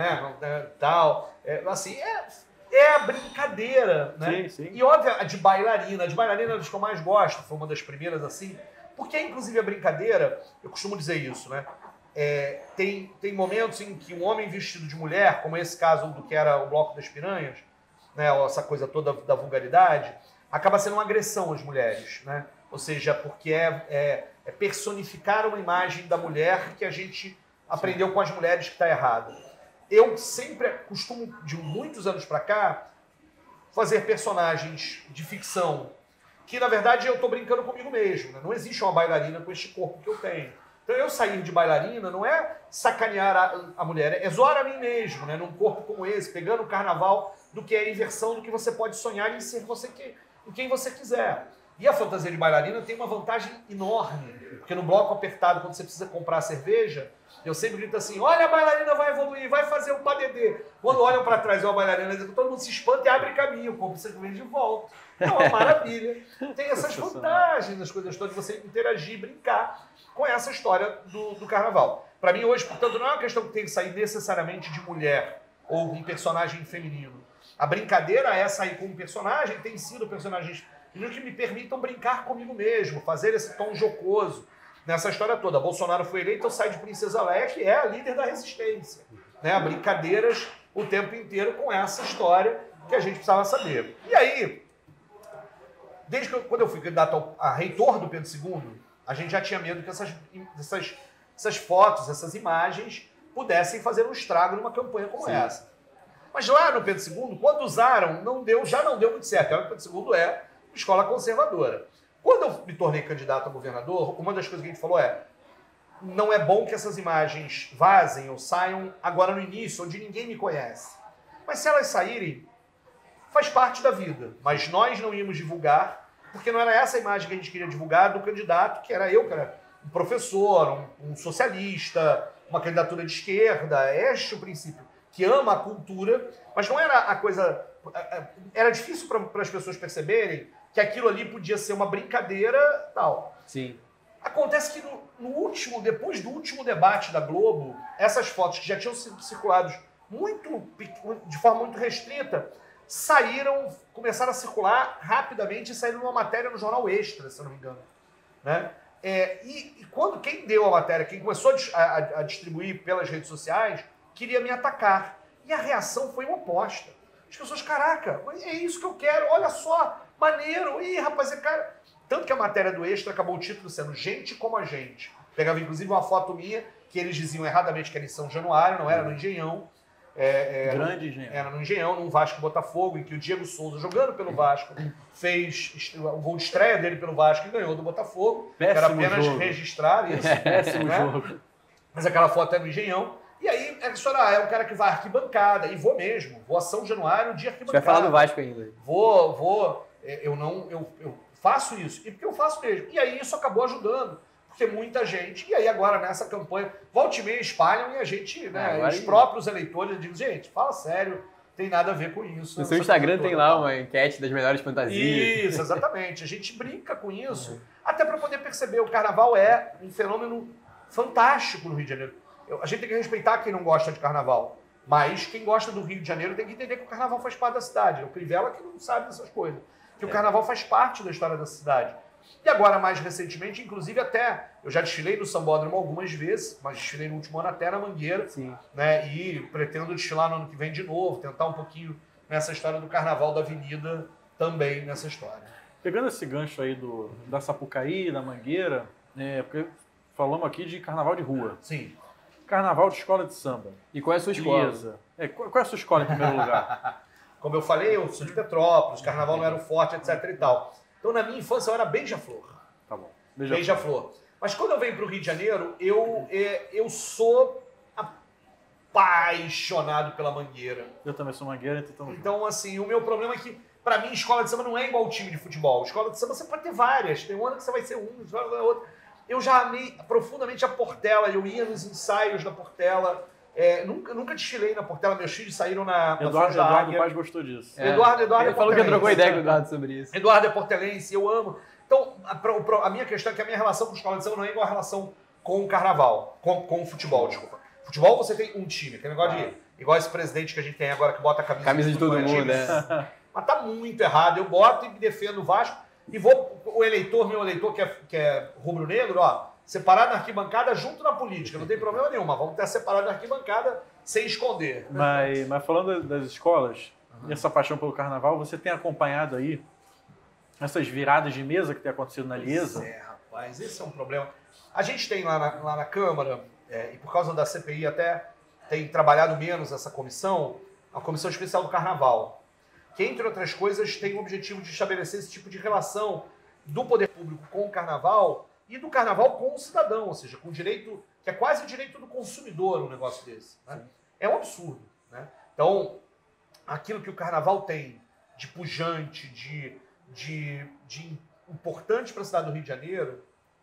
né, tal. É, assim, é, é a brincadeira, né? Sim, sim. E óbvio, a de bailarina. A de bailarina é das que eu mais gosto, foi uma das primeiras assim. Porque, inclusive, a brincadeira, eu costumo dizer isso, né? É, tem, tem momentos em que um homem vestido de mulher, como esse caso do que era o Bloco das Piranhas, né, essa coisa toda da vulgaridade, acaba sendo uma agressão às mulheres, né? Ou seja, porque é, é, é personificar uma imagem da mulher que a gente aprendeu com as mulheres que está errada. Eu sempre costumo, de muitos anos para cá, fazer personagens de ficção que, na verdade, eu estou brincando comigo mesmo. Né? Não existe uma bailarina com este corpo que eu tenho. Então, eu sair de bailarina não é sacanear a, a mulher, é zoar a mim mesmo, né? Num corpo como esse, pegando o carnaval do que é a inversão do que você pode sonhar em ser você que, em quem você quiser. E a fantasia de bailarina tem uma vantagem enorme, porque no bloco apertado, quando você precisa comprar cerveja, eu sempre grito assim, olha, a bailarina vai evoluir, vai fazer o padedê. Quando olham para trás e a bailarina, todo mundo se espanta e abre caminho, compra cerveja de volta. É uma maravilha. Tem essas vantagens, as coisas todas, você interagir, brincar com essa história do, do carnaval. Para mim hoje, portanto, não é uma questão que tem que sair necessariamente de mulher ou um personagem feminino. A brincadeira é sair com um personagem, tem sido personagens que me permitam brincar comigo mesmo, fazer esse tom jocoso nessa história toda. Bolsonaro foi eleito, eu saio de Princesa Leia, que é a líder da resistência. Né? Brincadeiras o tempo inteiro com essa história que a gente precisava saber. E aí, desde que eu, quando eu fui candidato a reitor do Pedro segundo, a gente já tinha medo que essas, essas, essas fotos, essas imagens pudessem fazer um estrago numa campanha como Sim. essa. Mas lá no Pedro segundo, quando usaram, não deu, já não deu muito certo. O Pedro segundo é escola conservadora. Quando eu me tornei candidato a governador, uma das coisas que a gente falou é não é bom que essas imagens vazem ou saiam agora no início, onde ninguém me conhece. Mas se elas saírem, faz parte da vida. Mas nós não íamos divulgar, porque não era essa a imagem que a gente queria divulgar do candidato, que era eu, que era um professor, um, um socialista, uma candidatura de esquerda. Este é o princípio, que ama a cultura, mas não era a coisa... Era difícil para as pessoas perceberem que aquilo ali podia ser uma brincadeira tal. Sim. Acontece que no, no último, depois do último debate da Globo, essas fotos que já tinham sido circuladas muito, de forma muito restrita, saíram, começaram a circular rapidamente e saíram numa matéria no Jornal Extra, se eu não me engano. Né? É, e, e quando quem deu a matéria, quem começou a, a, a distribuir pelas redes sociais, queria me atacar. E a reação foi oposta. As pessoas, caraca, é isso que eu quero, olha só, maneiro, ih, rapaz, é cara... Tanto que a matéria do Extra acabou o título sendo Gente como a Gente. Pegava, inclusive, uma foto minha, que eles diziam erradamente que era em São Januário, não era no Engenhão. É, é, Grande Engenhão. Era no Engenhão, num Vasco Botafogo, em que o Diego Souza, jogando pelo Vasco, fez o gol de estreia dele pelo Vasco e ganhou do Botafogo. Péssimo era apenas jogo. registrar isso. Péssimo né? jogo. Mas aquela foto é no Engenhão. E aí, é, senhora, ah, é um cara que vai à arquibancada, e vou mesmo, vou a São Januário de arquibancada. Você vai falar do Vasco ainda. Vou, vou, eu não, eu, eu faço isso, e porque eu faço mesmo. E aí isso acabou ajudando, porque muita gente, e aí agora nessa campanha, volta e meia espalham e a gente, né, ah, os próprios eleitores dizem, gente, fala sério, tem nada a ver com isso. No seu Instagram tem lá uma enquete das melhores fantasias. Isso, exatamente, a gente brinca com isso, uhum. até para poder perceber, o carnaval é um fenômeno fantástico no Rio de Janeiro. eu, a gente tem que respeitar quem não gosta de carnaval. Mas quem gosta do Rio de Janeiro tem que entender que o carnaval faz parte da cidade. O Crivella que não sabe dessas coisas. Que é. o carnaval faz parte da história da cidade. E agora, mais recentemente, inclusive até, eu já desfilei no Sambódromo algumas vezes, mas desfilei no último ano até na Mangueira. Sim. Né, e pretendo desfilar no ano que vem de novo, tentar um pouquinho nessa história do carnaval da Avenida também nessa história. Pegando esse gancho aí do, da Sapucaí, da Mangueira, é, porque falamos aqui de carnaval de rua. Sim. Carnaval de escola de samba. E qual é a sua escola? Beleza. É, qual, qual é a sua escola em primeiro lugar? Como eu falei, eu sou de Petrópolis, carnaval não era o forte, etc e tal. Então, na minha infância, eu era beija-flor. Tá bom. Beija-flor. Beija-flor. Mas quando eu venho para o Rio de Janeiro, eu, é, eu sou apaixonado pela Mangueira. Eu também sou mangueira, então... Então, assim, o meu problema é que, para mim, escola de samba não é igual time de futebol. Escola de samba você pode ter várias. Tem um ano que você vai ser um, outro. Eu já amei profundamente a Portela. Eu ia nos ensaios da Portela. É, nunca, nunca desfilei na Portela. Meus filhos saíram na, na Eduardo, Eduardo Paz gostou disso. É. Eduardo, Eduardo Ele falou que trocou ideia com o Eduardo sobre isso. Eduardo é portelense, eu amo. Então, a, a minha questão é que a minha relação com a escola de samba não é igual a relação com o carnaval, com, com o futebol, desculpa. Futebol você tem um time, aquele negócio de... Igual esse presidente que a gente tem agora que bota a camisa, camisa de, de todo mundo, né? Mas tá muito errado. Eu boto e defendo o Vasco e vou... O eleitor, meu eleitor que é, que é rubro-negro, ó, separado na arquibancada junto na política. Não tem problema nenhum, mas vamos ter separado na arquibancada sem esconder. Mas, mas falando das escolas, uhum. e essa paixão pelo carnaval, você tem acompanhado aí essas viradas de mesa que tem acontecido na Liesa? É, rapaz, esse é um problema. A gente tem lá na, lá na Câmara, é, e por causa da C P I até tem trabalhado menos essa comissão, a Comissão Especial do Carnaval, que, entre outras coisas, tem o objetivo de estabelecer esse tipo de relação do poder público com o carnaval e do carnaval com o cidadão, ou seja, com o direito, que é quase o direito do consumidor, um negócio desse. Né? É um absurdo. Né? Então, aquilo que o carnaval tem de pujante, de, de, de importante para a cidade do Rio de Janeiro,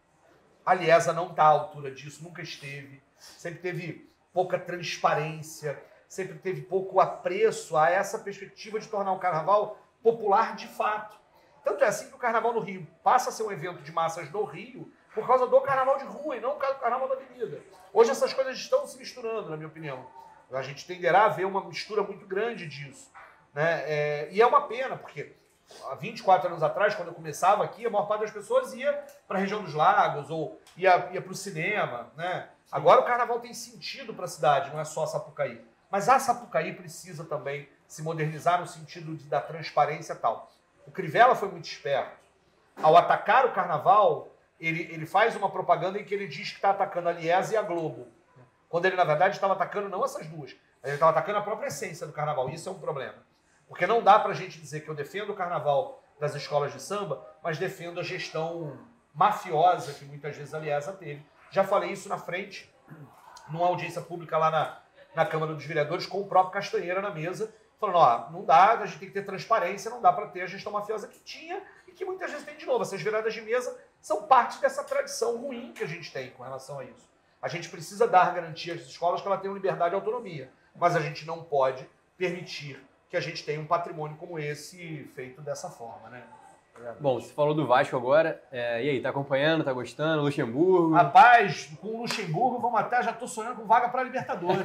a Liesa não está à altura disso, nunca esteve, sempre teve pouca transparência, sempre teve pouco apreço a essa perspectiva de tornar o carnaval popular de fato. Tanto é assim que o carnaval no Rio passa a ser um evento de massas no Rio por causa do carnaval de rua e não do carnaval da avenida. Hoje essas coisas estão se misturando, na minha opinião. A gente tenderá a ver uma mistura muito grande disso. Né? É, e é uma pena, porque há vinte e quatro anos atrás, quando eu começava aqui, a maior parte das pessoas ia para a região dos lagos ou ia, ia para o cinema. Né? Agora o carnaval tem sentido para a cidade, não é só a Sapucaí. Mas a Sapucaí precisa também se modernizar no sentido de, da transparência e tal. O Crivella foi muito esperto. Ao atacar o carnaval, ele, ele faz uma propaganda em que ele diz que está atacando a Liesa e a Globo. Quando ele, na verdade, estava atacando não essas duas. Ele estava atacando a própria essência do carnaval. Isso é um problema. Porque não dá para a gente dizer que eu defendo o carnaval das escolas de samba, mas defendo a gestão mafiosa que muitas vezes a Liesa teve. Já falei isso na frente, numa audiência pública lá na, na Câmara dos Vereadores, com o próprio Castanheira na mesa, falando, ó, não dá, a gente tem que ter transparência, não dá para ter a gestão mafiosa que tinha e que muitas vezes tem de novo. Essas viradas de mesa são parte dessa tradição ruim que a gente tem com relação a isso. A gente precisa dar garantia às escolas que elas tenham liberdade e autonomia, mas a gente não pode permitir que a gente tenha um patrimônio como esse feito dessa forma, né? Bom, você falou do Vasco agora, é, e aí, tá acompanhando, tá gostando, Luxemburgo? Rapaz, com o Luxemburgo, vamos até, já tô sonhando com vaga para Libertadores.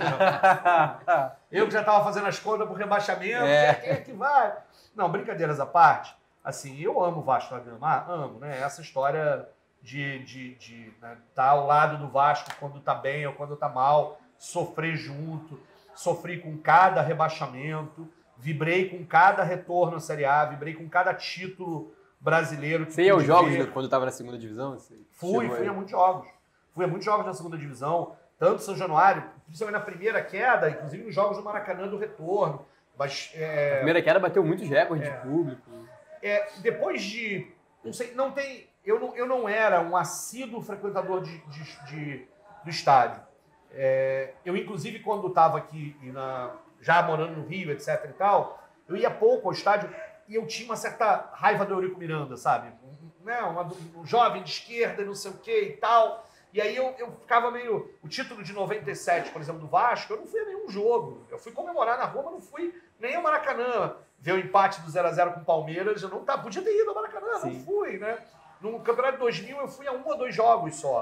Eu que já tava fazendo as contas pro rebaixamento, é. quem é que vai? Não, brincadeiras à parte, assim, eu amo o Vasco da Gama, amo, né? Essa história de, de, de né, tá ao lado do Vasco quando tá bem ou quando tá mal, sofrer junto, sofri com cada rebaixamento, vibrei com cada retorno à Série A, vibrei com cada título brasileiro. Que você ia aos jogos ver. Quando estava na segunda divisão? Você fui, fui a muitos jogos. Fui a muitos jogos na segunda divisão, tanto São Januário, principalmente na primeira queda, inclusive nos jogos do Maracanã do retorno. Mas, é... A primeira queda bateu muitos recordes é. de público. É, depois de... Não sei, não tem... Eu não, eu não era um assíduo frequentador de, de, de, do estádio. É, eu, inclusive, quando estava aqui, na, já morando no Rio, etc e tal, eu ia pouco ao estádio e eu tinha uma certa raiva do Eurico Miranda, sabe? Um, né, uma, um jovem de esquerda, não sei o que e tal. E aí eu, eu ficava meio... O título de noventa e sete, por exemplo, do Vasco, eu não fui a nenhum jogo. Eu fui comemorar na rua, mas não fui nem ao Maracanã. Ver o empate do zero a zero com o Palmeiras, eu não tá, podia ter ido ao Maracanã, Sim. não fui, né? No Campeonato de dois mil eu fui a um ou dois jogos só.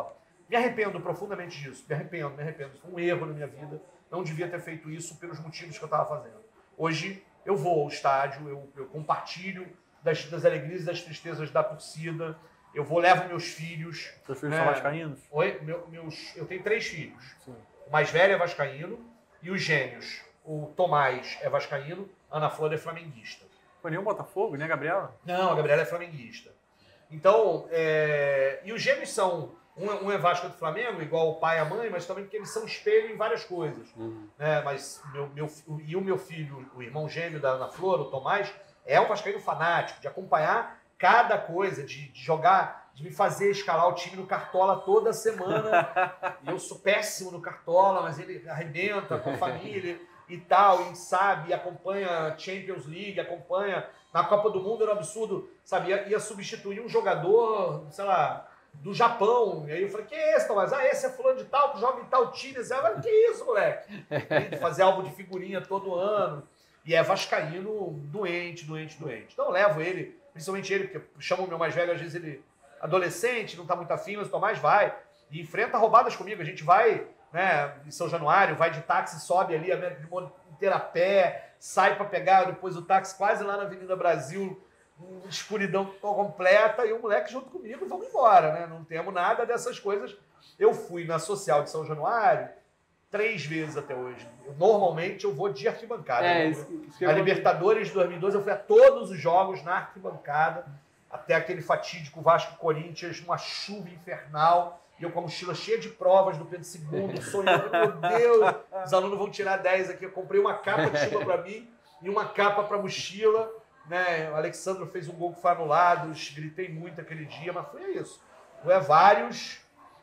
Me arrependo profundamente disso, me arrependo, me arrependo. Foi um erro na minha vida, não devia ter feito isso pelos motivos que eu estava fazendo. Hoje eu vou ao estádio, eu, eu compartilho das, das alegrias e das tristezas da torcida, eu vou, levo meus filhos. Seus filhos né? são vascaínos? Oi, meu, meus, eu tenho três filhos. Sim. O mais velho é vascaíno e os gêmeos, o Tomás é vascaíno, a Ana Flor é flamenguista. Foi nenhum Botafogo, nem a Gabriela? Não, a Gabriela é flamenguista. Então, é... e os gêmeos são, um, um é Vasco do Flamengo, igual o pai e a mãe, mas também porque eles são espelho em várias coisas. Uhum. Né? Mas meu, meu, e o meu filho, o irmão gêmeo da Ana Flor, o Tomás, é um vascaíno fanático, de acompanhar cada coisa, de, de jogar, de me fazer escalar o time no Cartola toda semana. E eu sou péssimo no Cartola, mas ele arrebenta com a família e tal, e sabe, acompanha Champions League, acompanha na Copa do Mundo, era um absurdo, sabe, ia, ia substituir um jogador, sei lá, do Japão. E aí eu falei, que é esse, Tomás? Ah, esse é fulano de tal, que joga em tal time. Eu falei, que isso, moleque? E fazer álbum de figurinha todo ano. E é vascaíno doente, doente, doente. Então eu levo ele, principalmente ele, porque chama o meu mais velho, às vezes ele adolescente, não tá muito afim, mas o Tomás vai e enfrenta roubadas comigo. A gente vai, né, em São Januário, vai de táxi, sobe ali a América de Moura inteira a pé, sai para pegar depois o táxi quase lá na Avenida Brasil, escuridão completa, e o moleque junto comigo, vamos embora, né? Não temos nada dessas coisas. Eu fui na Social de São Januário três vezes até hoje. Eu, normalmente eu vou de arquibancada. É, né? isso, isso a Libertadores de dois mil e doze eu fui a todos os jogos na arquibancada, até aquele fatídico Vasco-Corinthians, uma chuva infernal, e eu com a mochila cheia de provas do Pedro segundo, sonhando, meu Deus, os alunos vão tirar dez aqui. Eu comprei uma capa de chuva para mim e uma capa para mochila, né? O Alexandre fez um gol que foi anulado, gritei muito aquele dia, mas foi isso. Eu é vários,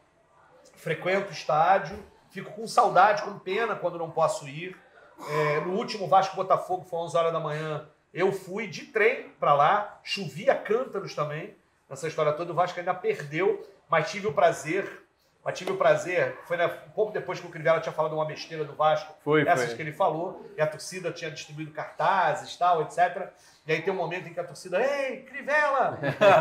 frequento o estádio, fico com saudade, com pena quando não posso ir. É, no último Vasco-Botafogo, foi onze horas da manhã, eu fui de trem para lá, chovia cântaros também, nessa história toda. O Vasco ainda perdeu, mas tive o prazer, mas tive o prazer, foi né, um pouco depois que o Crivella tinha falado uma besteira do Vasco, foi, essas foi. que ele falou, e a torcida tinha distribuído cartazes, tal, etcétera. E aí tem um momento em que a torcida, ei, Crivella!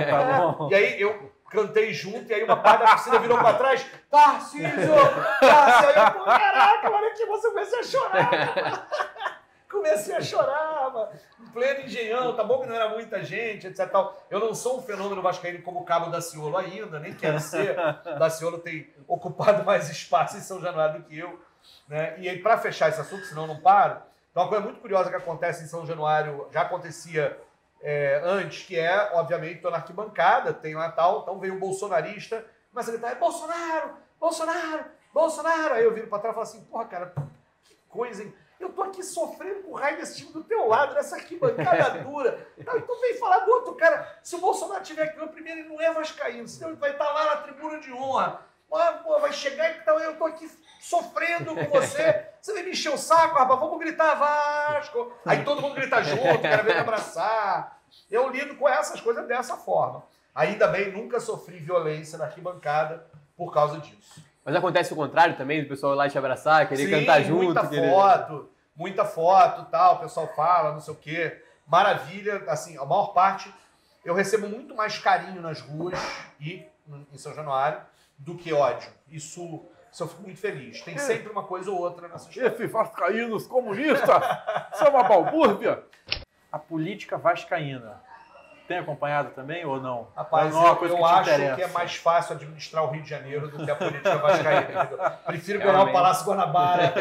Tá bom. E aí eu cantei junto, e aí uma parte da torcida virou pra trás, Tarcísio! Tarcísio! Aí eu, pô, caraca, olha que você comecei a chorar! Comecei a chorar, mano. Em pleno engenhão, tá bom que não era muita gente, etcétera. Eu não sou um fenômeno vascaíno como o Cabo Daciolo ainda, nem quero ser. O Daciolo tem ocupado mais espaço em São Januário do que eu. Né? E aí, para fechar esse assunto, senão eu não paro, então uma coisa muito curiosa que acontece em São Januário, já acontecia é, antes, que é, obviamente, tô na arquibancada, tem lá tal, então veio um bolsonarista, mas ele tá, é Bolsonaro, Bolsonaro, Bolsonaro. Aí eu viro pra trás e falo assim, porra, cara, que coisa, hein? Eu tô aqui sofrendo com o raio desse time do teu lado, nessa arquibancada dura. Então, tu vem falar do outro cara. Se o Bolsonaro tiver aqui, o primeiro ele não é vascaíno, senão ele vai estar lá na tribuna de honra. Ah, pô, vai chegar e então eu tô aqui sofrendo com você. Você vem me encher o saco, rapaz, vamos gritar Vasco. Aí todo mundo grita junto, o cara vem me abraçar. Eu lido com essas coisas dessa forma. Ainda bem, nunca sofri violência na arquibancada por causa disso. Mas acontece o contrário também, do pessoal ir lá te abraçar, querer Sim, cantar junto. muita querer... foto, muita foto, tal, o pessoal fala, não sei o quê. Maravilha, assim, a maior parte, eu recebo muito mais carinho nas ruas e em São Januário do que ódio. Isso, isso eu fico muito feliz. Tem sempre uma coisa ou outra nessa história. Esses vascaínos comunistas são uma balbúrdia. A política vascaína. Tem acompanhado também ou não? Rapaz, não é uma eu, coisa eu que te acho interessa. que é mais fácil administrar o Rio de Janeiro do que a política vascaína. Prefiro ganhar Realmente. o Palácio Guanabara.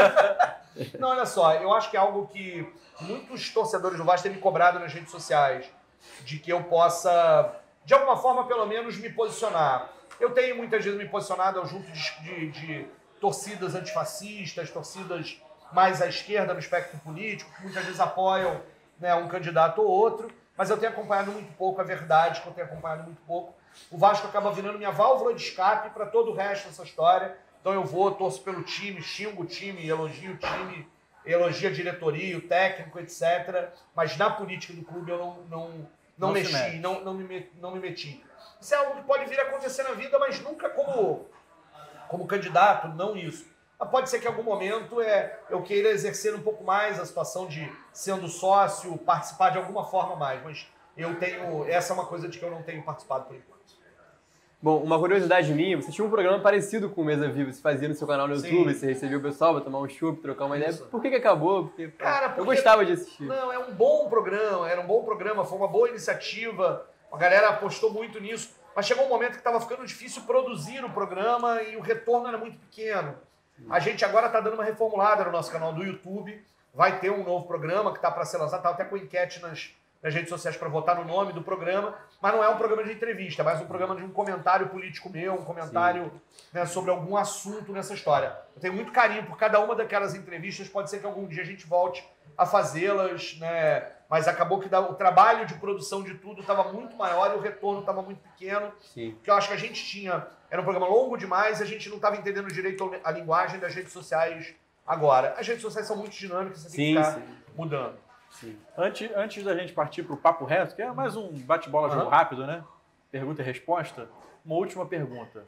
Não, olha só, eu acho que é algo que muitos torcedores do Vasco têm me cobrado nas redes sociais, de que eu possa, de alguma forma, pelo menos, me posicionar. Eu tenho muitas vezes me posicionado junto de, de, de torcidas antifascistas, torcidas mais à esquerda no espectro político, que muitas vezes apoiam, né, um candidato ou outro. Mas eu tenho acompanhado muito pouco, a verdade que eu tenho acompanhado muito pouco. O Vasco acaba virando minha válvula de escape para todo o resto dessa história. Então eu vou, torço pelo time, xingo o time, elogio o time, elogio a diretoria, o técnico, etcétera. Mas na política do clube eu não, não, não, Não se mexi, mete. não, não, me, não me meti. Isso é algo que pode vir a acontecer na vida, mas nunca como, como candidato, não isso. Mas pode ser que em algum momento é, eu queira exercer um pouco mais a situação de, sendo sócio, participar de alguma forma mais. Mas eu tenho, essa é uma coisa de que eu não tenho participado por enquanto. Bom, uma curiosidade minha, você tinha um programa parecido com o Mesa Viva, você fazia no seu canal no YouTube, Sim. você recebia o pessoal pra tomar um chopp, trocar uma ideia. Isso. Por que que acabou? Porque, Cara, porque- eu gostava de assistir. Não, é um bom programa, era um bom programa, foi uma boa iniciativa, a galera apostou muito nisso, mas chegou um momento que estava ficando difícil produzir o programa e o retorno era muito pequeno. A gente agora está dando uma reformulada no nosso canal do YouTube, vai ter um novo programa que está para ser lançado, estava até com enquete nas, nas redes sociais para votar no nome do programa, mas não é um programa de entrevista, é mais um programa de um comentário político meu, um comentário, né, sobre algum assunto nessa história. Eu tenho muito carinho por cada uma daquelas entrevistas, pode ser que algum dia a gente volte a fazê-las, né? Mas acabou que o trabalho de produção de tudo estava muito maior e o retorno estava muito pequeno. Sim. Porque eu acho que a gente tinha... Era um programa longo demais e a gente não estava entendendo direito a linguagem das redes sociais agora. As redes sociais são muito dinâmicas, você tem Sim, que ficar sim. mudando. Sim. Antes, antes da gente partir para o Papo Reto, que é mais um bate-bola jogo Aham. rápido, né? Pergunta e resposta. Uma última pergunta.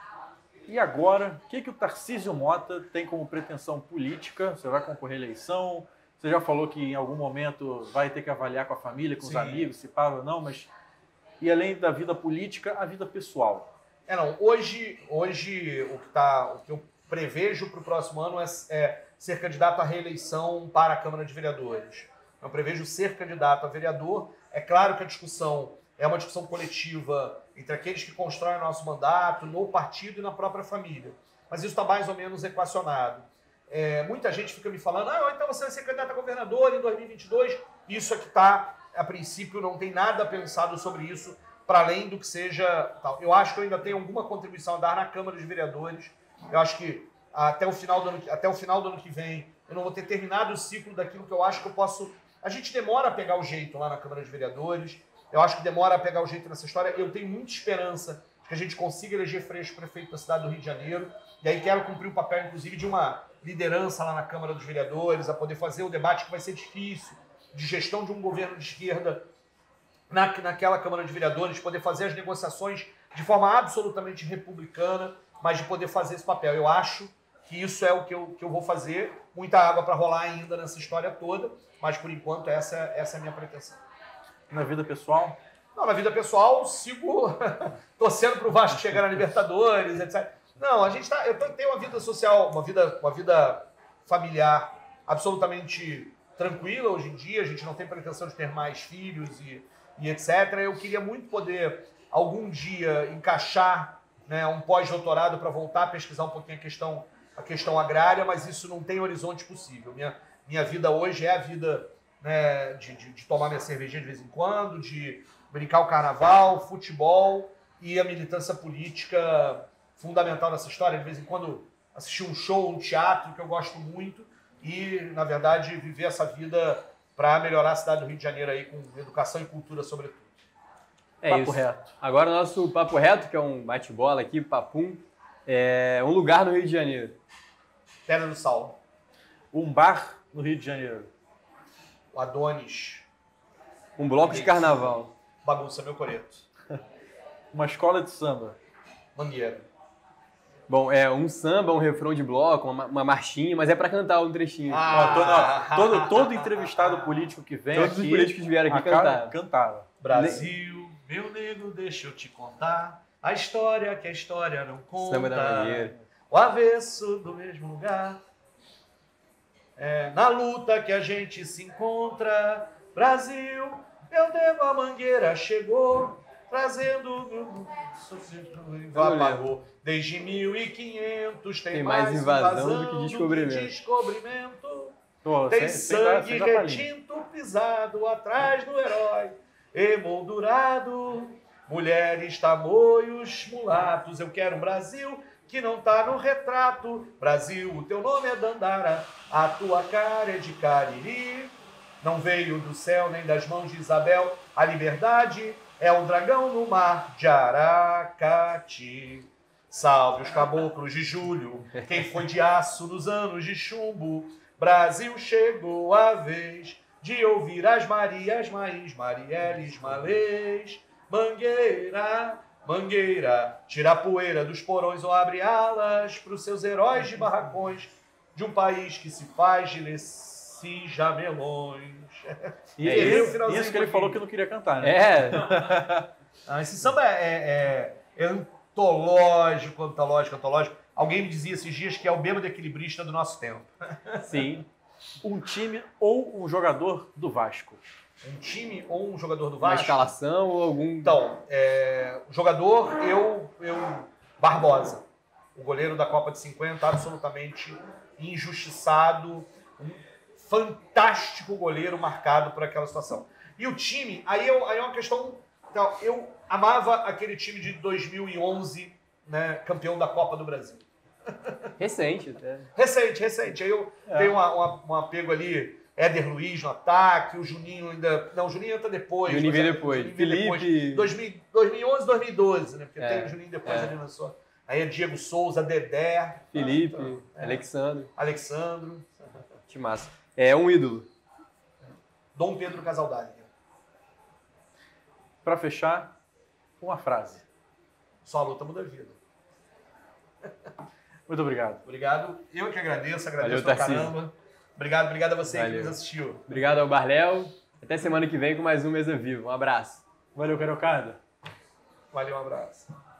E agora, o que, que o Tarcísio Mota tem como pretensão política? Você vai concorrer à eleição? Você já falou que em algum momento vai ter que avaliar com a família, com os Sim. amigos, se para ou não, mas... E além da vida política, a vida pessoal. É, não. Hoje, hoje o, que tá, o que eu prevejo para o próximo ano é, é ser candidato à reeleição para a Câmara de Vereadores. Eu prevejo ser candidato a vereador. É claro que a discussão é uma discussão coletiva entre aqueles que constroem o nosso mandato, no partido e na própria família. Mas isso está mais ou menos equacionado. É, muita gente fica me falando, ah, então você vai ser candidato a governador em dois mil e vinte e dois. Isso aqui está, a princípio, não tem nada pensado sobre isso, para além do que seja tal. Eu acho que eu ainda tenho alguma contribuição a dar na Câmara dos Vereadores. Eu acho que até o final do ano, até o final do ano que vem eu não vou ter terminado o ciclo daquilo que eu acho que eu posso... A gente demora a pegar o jeito lá na Câmara dos Vereadores. Eu acho que demora a pegar o jeito nessa história. Eu tenho muita esperança de que a gente consiga eleger Freixo prefeito da cidade do Rio de Janeiro. E aí quero cumprir o papel, inclusive, de uma liderança lá na Câmara dos Vereadores, a poder fazer o debate que vai ser difícil, de gestão de um governo de esquerda na, naquela Câmara de Vereadores, poder fazer as negociações de forma absolutamente republicana, mas de poder fazer esse papel. Eu acho que isso é o que eu, que eu vou fazer. Muita água para rolar ainda nessa história toda, mas por enquanto essa, essa é a minha pretensão. Na vida pessoal? Não, na vida pessoal, sigo torcendo para o Vasco chegar na Libertadores, etcétera. Não, a gente tá, eu tenho uma vida social, uma vida, uma vida familiar absolutamente tranquila hoje em dia. A gente não tem pretensão de ter mais filhos e, e etcétera. Eu queria muito poder, algum dia, encaixar, né, um pós-doutorado para voltar a pesquisar um pouquinho a questão, a questão agrária, mas isso não tem horizonte possível. Minha, minha vida hoje é a vida, né, de, de, de tomar minha cervejinha de vez em quando, de brincar o carnaval, futebol e a militância política fundamental nessa história. De vez em quando assistir um show, um teatro que eu gosto muito e, na verdade, viver essa vida para melhorar a cidade do Rio de Janeiro aí com educação e cultura, sobretudo. É Papo isso. reto. Agora o nosso Papo Reto, que é um bate-bola aqui, papum, é um lugar no Rio de Janeiro. Pedra do Sal, Um bar no Rio de Janeiro. o Adonis, Um bloco de carnaval. Bagunça Meu Coreto, Uma escola de samba. Mangueira. Bom, é um samba, um refrão de bloco, uma, uma marchinha, mas é pra cantar um trechinho. Ah. Ó, todo, todo, todo entrevistado político que vem Todos aqui... os políticos que vieram aqui acaba- cantaram. cantaram. Brasil, meu nego, deixa eu te contar a história que a história não conta. Samba da Mangueira. O avesso do mesmo lugar. É, na luta que a gente se encontra. Brasil, meu nego, a Mangueira chegou, trazendo... Apagou. Desde mil e quinhentos tem, Tem mais invasão do que descobrimento. descobrimento. Pô, Tem sem- sem dar- sangue sem dar palhinha. retinto pisado atrás do herói, emoldurado, mulheres, tamoios, mulatos. Eu quero um Brasil que não tá no retrato. Brasil, o teu nome é Dandara, a tua cara é de Cariri. Não veio do céu nem das mãos de Isabel, a liberdade é um dragão no mar de Aracati. Salve os caboclos de julho, quem foi de aço nos anos de chumbo. Brasil, chegou a vez de ouvir as Marias, Maís, Marielles, Malês. Mangueira, Mangueira, tira a poeira dos porões ou abre alas pros seus heróis de barracões de um país que se faz de Leci Jamelões. E É isso, esse finalzinho isso que ele um falou pouquinho. que não queria cantar, né? É, Ah, esse samba é, é, é, antológico, antológico, antológico. Alguém me dizia esses dias que é o bêbado equilibrista do nosso tempo. Sim. Um time ou um jogador do Vasco? Um time ou um jogador do Uma Vasco? escalação ou algum... Então, é, jogador, eu, eu... Barbosa. O goleiro da Copa de cinquenta, absolutamente injustiçado. Um fantástico goleiro marcado por aquela situação. E o time, aí, eu, aí é uma questão... Então, eu amava aquele time de dois mil e onze, né, campeão da Copa do Brasil. Recente até. Recente, recente. Aí eu É. tenho uma, uma, um apego ali, Éder Luiz no ataque, o Juninho ainda... Não, o Juninho entra depois. Juninho mas vem é- depois. Juninho vem Felipe- depois. dois mil, dois mil e onze, dois mil e doze, né? Porque É, tem o Juninho depois é. ali na sua... Aí é Diego Souza, Dedé, Felipe, Ah, então, é. Alexandre. Alexandro, Que massa. É um ídolo. Dom Pedro Casaldáliga. Para fechar, uma frase. Só a luta muda a vida. Muito obrigado. Obrigado. Eu que agradeço, agradeço Valeu, pra Tarcísio. caramba. Obrigado, obrigado a você que Valeu. nos assistiu. Obrigado ao Barléu. Até semana que vem com mais um Mesa Viva. Um abraço. Valeu, Carocada. Valeu, um abraço.